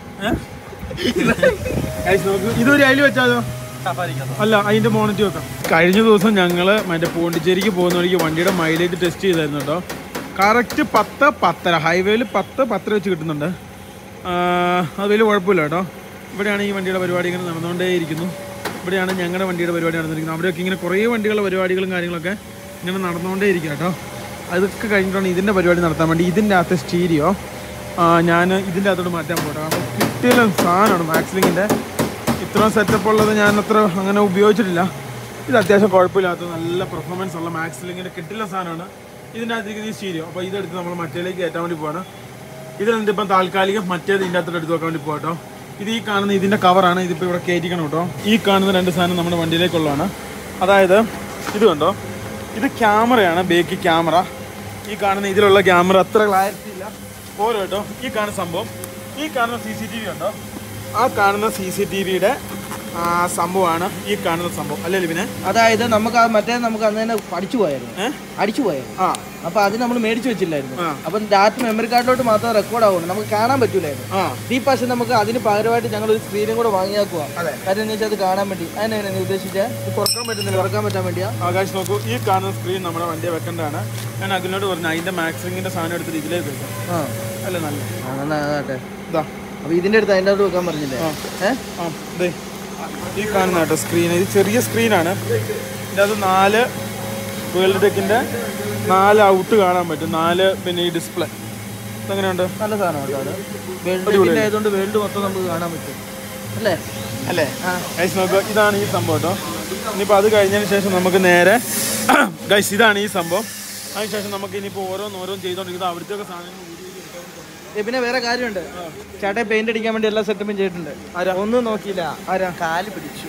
ഇതൊരു അതിൽ വെച്ചാലോ? അല്ല, അതിന്റെ മോണിറ്റ് വെക്കാം. കഴിഞ്ഞ ദിവസം ഞങ്ങള് മറ്റേ പോണ്ടിച്ചേരിക്ക് പോകുന്ന വഴിക്ക് വണ്ടിയുടെ മൈലേജ് ടെസ്റ്റ് ചെയ്തായിരുന്നു കേട്ടോ. കറക്റ്റ് പത്ത് പത്തര ഹൈവേയിൽ പത്ത് പത്തര വെച്ച് കിട്ടുന്നുണ്ട്. അത് വലിയ കുഴപ്പമില്ല കേട്ടോ. ഇവിടെയാണ് ഈ വണ്ടിയുടെ പരിപാടി ഇങ്ങനെ നടന്നുകൊണ്ടേയിരിക്കുന്നു. ഇവിടെയാണ് ഞങ്ങളുടെ വണ്ടിയുടെ പരിപാടി നടന്നിരിക്കുന്നത്. അവിടെയൊക്കെ ഇങ്ങനെ കുറേ വണ്ടികളുടെ പരിപാടികളും കാര്യങ്ങളൊക്കെ ഇങ്ങനെ നടന്നുകൊണ്ടേയിരിക്കുക കേട്ടോ. അതൊക്കെ കഴിഞ്ഞിട്ടാണ് ഇതിൻ്റെ പരിപാടി നടത്താൻ വേണ്ടി ഇതിൻ്റെ അകത്തെ സ്റ്റീരിയോ ഞാൻ ഇതിൻ്റെ അകത്തോട്ട് മാറ്റാൻ പോട്ടെ. കാരണം കിട്ടിയ സാധനമാണ് മാക്സിലിങ്ങിൻ്റെ. ഇത്രയും സെറ്റപ്പ് ഉള്ളത് ഞാൻ അത്ര അങ്ങനെ ഉപയോഗിച്ചിട്ടില്ല. ഇത് അത്യാവശ്യം കുഴപ്പമില്ലാത്ത നല്ല പെർഫോമൻസ് ഉള്ള മാക്സിലിങ്ങിൻ്റെ കിട്ടില്ല സാധനമാണ്. ഇതിൻ്റെ അകത്തേക്ക് ഈ സ്റ്റീരിയോ. അപ്പോൾ ഇതെടുത്ത് നമ്മൾ മറ്റേലേക്ക് കയറ്റാൻ വേണ്ടി പോവാണ്. ഇതിലെന്ത് ഇപ്പം താൽക്കാലികം മറ്റേത് ഇതിൻ്റെ അകത്തോട്ട് എടുത്ത് വെക്കാൻ വേണ്ടി പോകാം കേട്ടോ. ഇത് ഈ കാണുന്ന ഇതിൻ്റെ കവറാണ്. ഇതിപ്പോൾ ഇവിടെ കയറ്റിക്കണം കേട്ടോ. ഈ കാണുന്ന രണ്ട് സാധനം നമ്മുടെ വണ്ടിയിലേക്കുള്ളതാണ്. അതായത് ഇത് കണ്ടോ, ഇത് ക്യാമറയാണ്, ബേക്ക് ക്യാമറ. ഈ കാണുന്ന ഇതിലുള്ള ക്യാമറ അത്ര ക്ലാരിറ്റി ഇല്ല പോലും കേട്ടോ. ഈ കാണുന്ന സംഭവം, ഈ കാണുന്ന സി സി ടി വി ഉണ്ടോ, ആ കാണുന്ന സി സി ടി വിയുടെ സംഭവമാണ് ഈ കാണുന്ന സംഭവം അല്ലേ പിന്നെ. അതായത് നമുക്ക് ആ മറ്റേ നമുക്ക് അന്ന് തന്നെ അടിച്ചു പോയായിരുന്നു അടിച്ചു പോയായിരുന്നു ആ അപ്പൊ അത് നമ്മൾ മേടിച്ചു വെച്ചില്ലായിരുന്നു. അപ്പൊ ഡാറ്റ മെമ്മറി കാർഡിലോട്ട് മാത്രം റെക്കോർഡ് ആവുന്നു, നമുക്ക് കാണാൻ പറ്റൂലായിരുന്നു. ഈ പക്ഷെ നമുക്ക് അതിന് പകരമായിട്ട് ഞങ്ങൾ ഒരു സ്ക്രീനും കൂടെ വാങ്ങിയാക്കുക. കാര്യം എന്ന് വെച്ചാൽ അത് കാണാൻ വേണ്ടി. അതിനെങ്ങനെ നീ ഉദ്ദേശിച്ചാൽ തുറക്കാൻ പറ്റുന്നില്ല, തുറക്കാൻ പറ്റാൻ വേണ്ടിയാ. ആകാശ് നോക്കൂ, ഈ കാണുന്ന സ്ക്രീൻ നമ്മുടെ വണ്ടിയെ വെക്കേണ്ടതാണ്. ഞാൻ അഖിലിനോട് പറഞ്ഞു അതിന്റെ മാക്സിങ്ങിന്റെ സാധനം എടുത്തിട്ട് ഇതിലേക്ക് വെക്കാം. അല്ലേ നല്ല ഇതാ. അപ്പൊ ഇതിന്റെ അടുത്ത് അതിൻ്റെ അടുത്ത് വെക്കാൻ പറഞ്ഞില്ലേ? ഏഹ് ഈ കാണുന്ന കേട്ടോ സ്ക്രീൻ. ഇത് ചെറിയ സ്ക്രീനാണ്. ഇതിൻ്റെ അത് നാല് വേൾഡ് ടെക്കിൻ്റെ നാല് ഔട്ട് കാണാൻ പറ്റും. നാല് പിന്നെ ഈ ഡിസ്പ്ലേ ഇതെങ്ങനെയുണ്ട്? നല്ല സാധനം കേട്ടോ. അത് വേൾഡ് ടെക്കിൻ്റെ ആയതുകൊണ്ട് വേൾഡ് മൊത്തം നമുക്ക് കാണാൻ പറ്റും അല്ലേ അല്ലേ ഗൈസ് നോക്കുക. ഇതാണ് ഈ സംഭവം കേട്ടോ. ഇനിയിപ്പോൾ അത് കഴിഞ്ഞതിന് ശേഷം നമുക്ക് നേരെ ഗൈസ് ഇതാണ് ഈ സംഭവം. അതിനുശേഷം നമുക്ക് ഇനിയിപ്പോൾ ഓരോന്ന് ഓരോന്ന് ചെയ്തുകൊണ്ടിരിക്കുന്നത് അവിടുത്തെ സാധനങ്ങൾ. പിന്നെ വേറെ കാര്യമുണ്ട്, ചേട്ടൻ പെയിന്റ് അടിക്കാൻ വേണ്ടി എല്ലാ സെറ്റപ്പും ചെയ്തിട്ടുണ്ട്. ഒന്നും നോക്കിയില്ല, ആരാ കാല് പിടിച്ചു.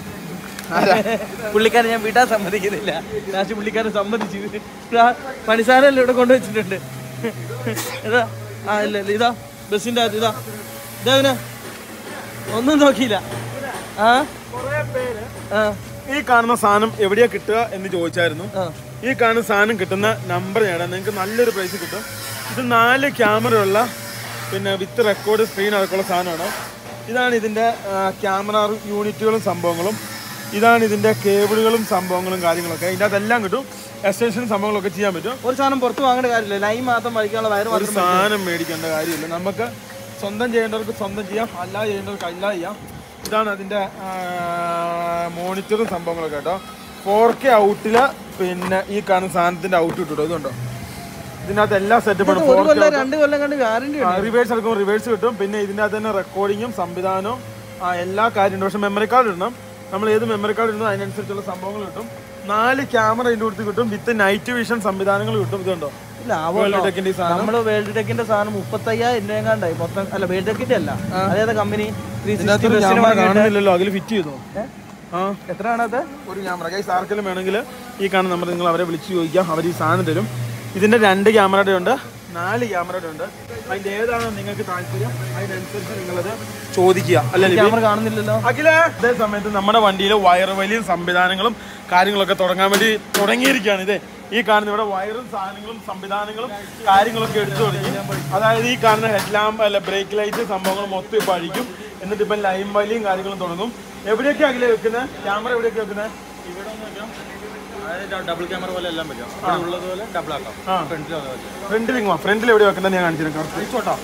പുള്ളിക്കാരൻ ഞാൻ വിടാൻ സമ്മതിക്കുന്നില്ല. ലാസ്റ്റ് പുള്ളിക്കാരൻ സമ്മതിച്ചു. പണിസാരെല്ലാം ഇവിടെ കൊണ്ടുവച്ചിട്ടുണ്ട്. ഇതാ ആ ഇല്ല ഇല്ല ഇതാ ബസ്സിൻ്റെ അകത്ത് ഇതാ ഇതാ ഒന്നും നോക്കിയില്ല. ആ ആ ഈ കാണുന്ന സാധനം എവിടെയാ കിട്ടുക എന്ന് ചോദിച്ചായിരുന്നു. ഈ കാണുന്ന സാധനം കിട്ടുന്ന നമ്പർ നേടാൻ നിങ്ങൾക്ക് നല്ലൊരു പ്രൈസ് കിട്ടും. ഇത് നാല് ക്യാമറ ഉള്ള പിന്നെ വിത്ത് റെക്കോർഡ് സ്ക്രീൻ അടക്കമുള്ള സാധനമാണ്. ഇതാണ് ഇതിൻ്റെ ക്യാമറ യൂണിറ്റുകളും സംഭവങ്ങളും. ഇതാണ് ഇതിൻ്റെ കേബിളുകളും സംഭവങ്ങളും കാര്യങ്ങളൊക്കെ. ഇതിൻ്റെ അതെല്ലാം കിട്ടും. എക്സ്റ്റൻഷനും സംഭവങ്ങളൊക്കെ ചെയ്യാൻ പറ്റും. ഒരു സാധനം പുറത്ത് വാങ്ങേണ്ട കാര്യമില്ല. ലൈൻ മാത്രം വഴിക്കാനുള്ള വയറ് ഒരു സാധനം മേടിക്കേണ്ട കാര്യമില്ല. നമുക്ക് സ്വന്തം ചെയ്യേണ്ടവർക്ക് സ്വന്തം ചെയ്യാം, അല്ലാതെ ചെയ്യേണ്ടവർക്ക് അല്ലാതെ ചെയ്യാം. ഇതാണ് അതിൻ്റെ മോണിറ്ററും സംഭവങ്ങളൊക്കെ കേട്ടോ. ഫോർ കെ ഔട്ടില് പിന്നെ ഈ കാണുന്ന സാധനത്തിൻ്റെ ഔട്ട് കിട്ടും. ഇതുണ്ടോ, ഇതിനകത്ത് എല്ലാ സെറ്റപ്പാണ്. റിവേഴ്സ് എടുക്കുമ്പോൾ റിവേഴ്സ് കിട്ടും. പിന്നെ ഇതിൻ്റെ അകത്ത് തന്നെ റെക്കോർഡിങ്ങും സംവിധാനവും എല്ലാ കാര്യമുണ്ട്. പക്ഷെ മെമ്മറി കാർഡ് ഇടണം. നമ്മൾ ഏത് മെമ്മറി കാർഡ് ഇടുന്നോ അതിനനുസരിച്ചുള്ള സംഭവങ്ങൾ കിട്ടും. നാല് ക്യാമറ ഇതിൻ്റെ അടുത്ത് കിട്ടും. വിത്ത് നൈറ്റ് വിഷൻ സംവിധാനങ്ങൾ കിട്ടും. ഇതുണ്ടോ, നമ്മള് വേൾഡ് ടെക്കിന്റെ സാധനം മുപ്പത്തയ്യായിരം രൂപ എങ്ങാണ്ടായി മൊത്തം. അല്ല വേൾഡ് ടെക്കിന്റെ അല്ല, അതേതാ കമ്പനി? കാണുന്നില്ലല്ലോ, അതിൽ ഫിറ്റ് ചെയ്തോ? ആ, എത്ര ആണത്? ഒരു ക്യാമറ കൈ ആർക്കെങ്കിലും വേണമെങ്കിൽ ഈ കാണുന്ന നമ്പർ നിങ്ങൾ അവരെ വിളിച്ച് ചോദിക്കാം, അവർ ഈ സാധനം തരും. ഇതിന്റെ രണ്ട് ക്യാമറയുടെ ഉണ്ട്, നാല് ക്യാമറയുടെ ഉണ്ട്. അതിന്റെ ഏതാണ് നിങ്ങൾക്ക് താല്പര്യം അതിനനുസരിച്ച് നിങ്ങളത് ചോദിക്കുക. അല്ലെ, ക്യാമറ കാണുന്നില്ലല്ലോ അഖിലേ. അതേ സമയത്ത് നമ്മുടെ വണ്ടിയിൽ വയർ വലിയ സംവിധാനങ്ങളും കാര്യങ്ങളൊക്കെ തുടങ്ങാൻ വേണ്ടി തുടങ്ങിയിരിക്കുകയാണ്. ഇതേ ഈ കാണുന്ന ഇവിടെ വയറും സാധനങ്ങളും സംവിധാനങ്ങളും കാര്യങ്ങളൊക്കെ എടുത്തു തുടങ്ങി. അതായത് ഈ കാണുന്ന ഹെഡ് ലാമ്പ് അല്ല ബ്രേക്ക് ലൈറ്റ് സംഭവങ്ങൾ മൊത്തം ഇപ്പം അഴിക്കും. എന്നിട്ട് ഇപ്പം ലൈൻ വലിയും കാര്യങ്ങളും തുടങ്ങും. എവിടെയൊക്കെ അഖിലേ വെക്കുന്നത്? ക്യാമറ എവിടെയൊക്കെ വെക്കുന്നത്? ഇവിടെ ഡബിൾ ക്യാമറ പോലെ എല്ലാം വെക്കാം. ഉള്ളതുപോലെ ഡബിൾ ആക്കാം. ഫ്രണ്ടിൽ ഇങ്ങോ, ഫ്രണ്ടിൽ എവിടെ വെക്കുന്നത് ഞാൻ കാണിച്ചിരുന്നു. ഫ്രണ്ടിൽ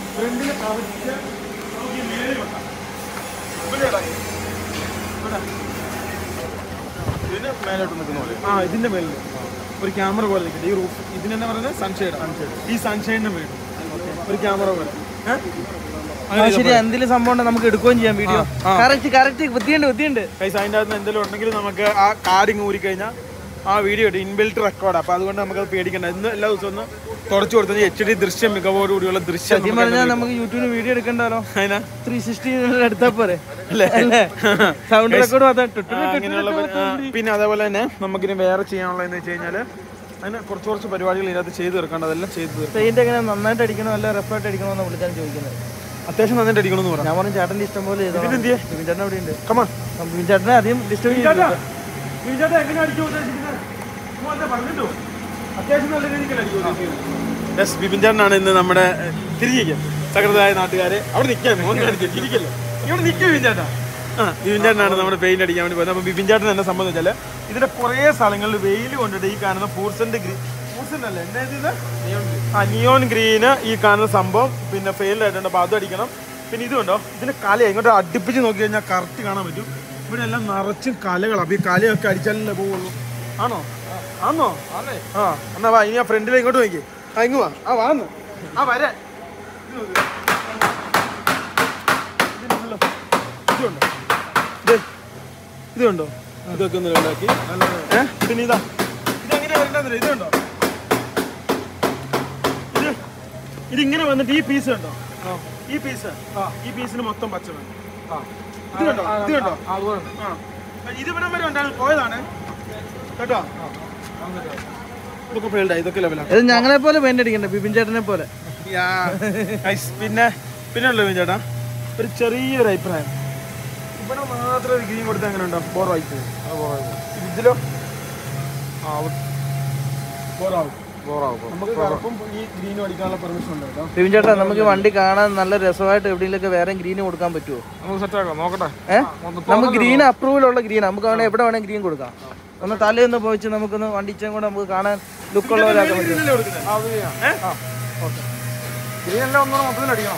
മേലോട്ട് നിൽക്കുന്ന പോലെ. ആ, ഇതിന്റെ മേലിൽ ഒരു ക്യാമറ പോലെ നിൽക്കട്ടെ. ഈ റൂഫ് ഇതിനെന്നെ പറയുന്നത് സൺഷെയ്ഡ്. ഈ സൺഷെയ്ഡിന്റെ മേളിൽ ഒരു ക്യാമറ പോലെ. ശരി, എന്തെങ്കിലും സംഭവം നമുക്ക് എടുക്കുകയും ചെയ്യാം. വീഡിയോ കറക്റ്റ് കറക്റ്റ് വൃത്തിയുണ്ട് വൃത്തിയുണ്ട് കൈസ്. അതിൻ്റെ അകത്ത് എന്തെങ്കിലും ഉണ്ടെങ്കിൽ നമുക്ക് ആ കാർഡിങ് ഊരി കഴിഞ്ഞാൽ ആ വീഡിയോ ഇട്ട് ഇൻബിൽറ്റ് റെക്കോർഡ്. അപ്പോൾ അതുകൊണ്ട് നമുക്കത് പേടിക്കേണ്ട. ഇന്ന് എല്ലാ ദിവസവും ഒന്ന് തുടച്ചു കൊടുത്തത് എച്ച് ഡി ദൃശ്യം മികവോടുകൂടിയുള്ള ദൃശ്യം പറഞ്ഞാൽ നമുക്ക് യൂട്യൂബിൽ വീഡിയോ എടുക്കണ്ടല്ലോ. അതിനാ ത്രീ സിക്സ്റ്റി എടുത്താൽ പോരെ അല്ലേ? സൗണ്ട് റെക്കോർഡ് അങ്ങനെയുള്ള. പിന്നെ അതേപോലെ തന്നെ നമുക്കിനി വേറെ ചെയ്യാനുള്ളതെന്ന് വെച്ച് കഴിഞ്ഞാൽ അതിന് കുറച്ച് കുറച്ച് പരിപാടികൾ ഇതിനകത്ത് ചെയ്ത് തീർക്കേണ്ടത്. അതെല്ലാം ചെയ്ത് തീർക്കും. പെയിന്റ് എങ്ങനെ നന്നായിട്ട് അടിക്കണോ അല്ല റഫായിട്ട് അടിക്കണോ എന്ന് വിളിക്കാൻ ചോദിക്കുന്നത്. അത്യാവശ്യം നന്നായിട്ട് അടിക്കണമെന്ന് പറഞ്ഞു. ഞാൻ പറഞ്ഞു ചേട്ടൻ്റെ ഇഷ്ടം പോലെ ചെയ്തോ. ബിബിൻ ചേട്ടൻ അവിടെ ഉണ്ട്. കമാ, ബിബിൻ ചേട്ടനെ അധികം ഡിസ്റ്റർബ് ചെയ്തില്ല. ബിബിൻ ചേട്ടനാണ് ഇന്ന് നമ്മുടെ തിരികെ സകൃതായ നാട്ടുകാരെ അവിടെ നിൽക്കാൻ തിരിക്കല്ലോ. ഇവിടെ നിൽക്കും ബിബിൻ ചേട്ടാ. ആ, ബിബിൻ ചേട്ടനാണ് നമ്മുടെ പെയിന്റ് അടിക്കാൻ വേണ്ടി പോകുന്നത്. അപ്പോൾ ബിബിൻ ചേട്ടൻ എന്നെ സംബന്ധിച്ചാൽ ഇതിന്റെ കുറേ സ്ഥലങ്ങളിൽ വെയിൽ കൊണ്ടിട്ട് ഈ കാണുന്ന പൂർസന്റെ ഗ്രീൻ പൂർസന്റെ അല്ലേ എന്താ ഇത്? ആ, നിയോൺ ഗ്രീന് ഈ കാണുന്ന സംഭവം പിന്നെ ഫെയിൽഡ് ആയിട്ടുണ്ട്. അപ്പോൾ അതും അടിക്കണം. പിന്നെ ഇതുണ്ടോ, ഇതിന് കല ഇങ്ങോട്ട് അടുപ്പിച്ച് നോക്കി കഴിഞ്ഞാൽ കറക്റ്റ് കാണാൻ പറ്റും. ഇവിടെ എല്ലാം നിറച്ചും കലകളാണ്. അപ്പോൾ ഈ കലയൊക്കെ അടിച്ചാലല്ലേ പോവുള്ളൂ. ആണോ? ആന്നോ? ആ, എന്നാ വാ, ഇനി ആ ഫ്രണ്ടിൽ ഇങ്ങോട്ട് നോക്കി. ആ, ഇങ്ങ് വാ. ആ, വാന്ന് ആ വരെ. ഇതുണ്ടോ, ഇതുണ്ടോ, ഇതൊക്കെ ഒന്ന് ഉണ്ടാക്കി. ഏഹ് പിന്നെ ഇതാ ഇതെങ്ങനെ വരേണ്ടത്? ഇതുണ്ടോ, ഇത് ഇതിങ്ങനെ വന്നിട്ട് ഈ പീസ് കണ്ടോ, ഈ പീസ് ഈ പീസിന് മൊത്തം പച്ച വേണം. ഇത് കണ്ടോ, ഇത് കണ്ടോ, ഇത് ഇവിടെ വരെ ഉണ്ടായിരുന്നു പോയതാണ് കേട്ടോ. ഇതൊക്കെ ഫെയിൽഡ് ആയി. ഇതൊക്കെ ലെവലാണ്. ഞങ്ങളെ പോലെ പെയിന്റ് അടിക്കണ്ട, ബിബിൻ ചേട്ടനെ പോലെ. പിന്നെ പിന്നെ ഉള്ളു ബിബിൻ ചേട്ടാ, ഒരു ചെറിയൊരു അഭിപ്രായം. ഇവിടെ മാത്രം ഒരു ഗ്രീൻ കൊടുത്താൽ എങ്ങനെ ഉണ്ടാവും? ബോറായിട്ട് ഇതിലോ നമുക്ക് കറുപ്പും ഈ ഗ്രീനും അടിക്കാനുള്ള പെർമിഷൻ ഉണ്ട് കേട്ടോ. ബിബിൻ ചേട്ടാ, നമുക്ക് വണ്ടി കാണാൻ നല്ല രസമായിട്ട് എവിടെയെങ്കിലും വേറെ ഗ്രീൻ കൊടുക്കാൻ പറ്റുമോ? നമുക്ക് സെറ്റ് ആക്കാം, നോക്കട്ടെ. ഏഹ് നമുക്ക് ഗ്രീൻ അപ്രൂവൽ ഉള്ള ഗ്രീൻ നമുക്ക് വേണേൽ എവിടെ വേണേൽ ഗ്രീൻ കൊടുക്കാം. ഒന്ന് തലേന്ന് പോയിച്ച് നമുക്കൊന്ന് വണ്ടിച്ചും കൂടെ നമുക്ക് കാണാൻ ലുക്കുള്ളവരാക്കാൻ പറ്റും. ഗ്രീൻ എല്ലാം ഒന്നും മൊത്തത്തിൽ അടിക്കണം.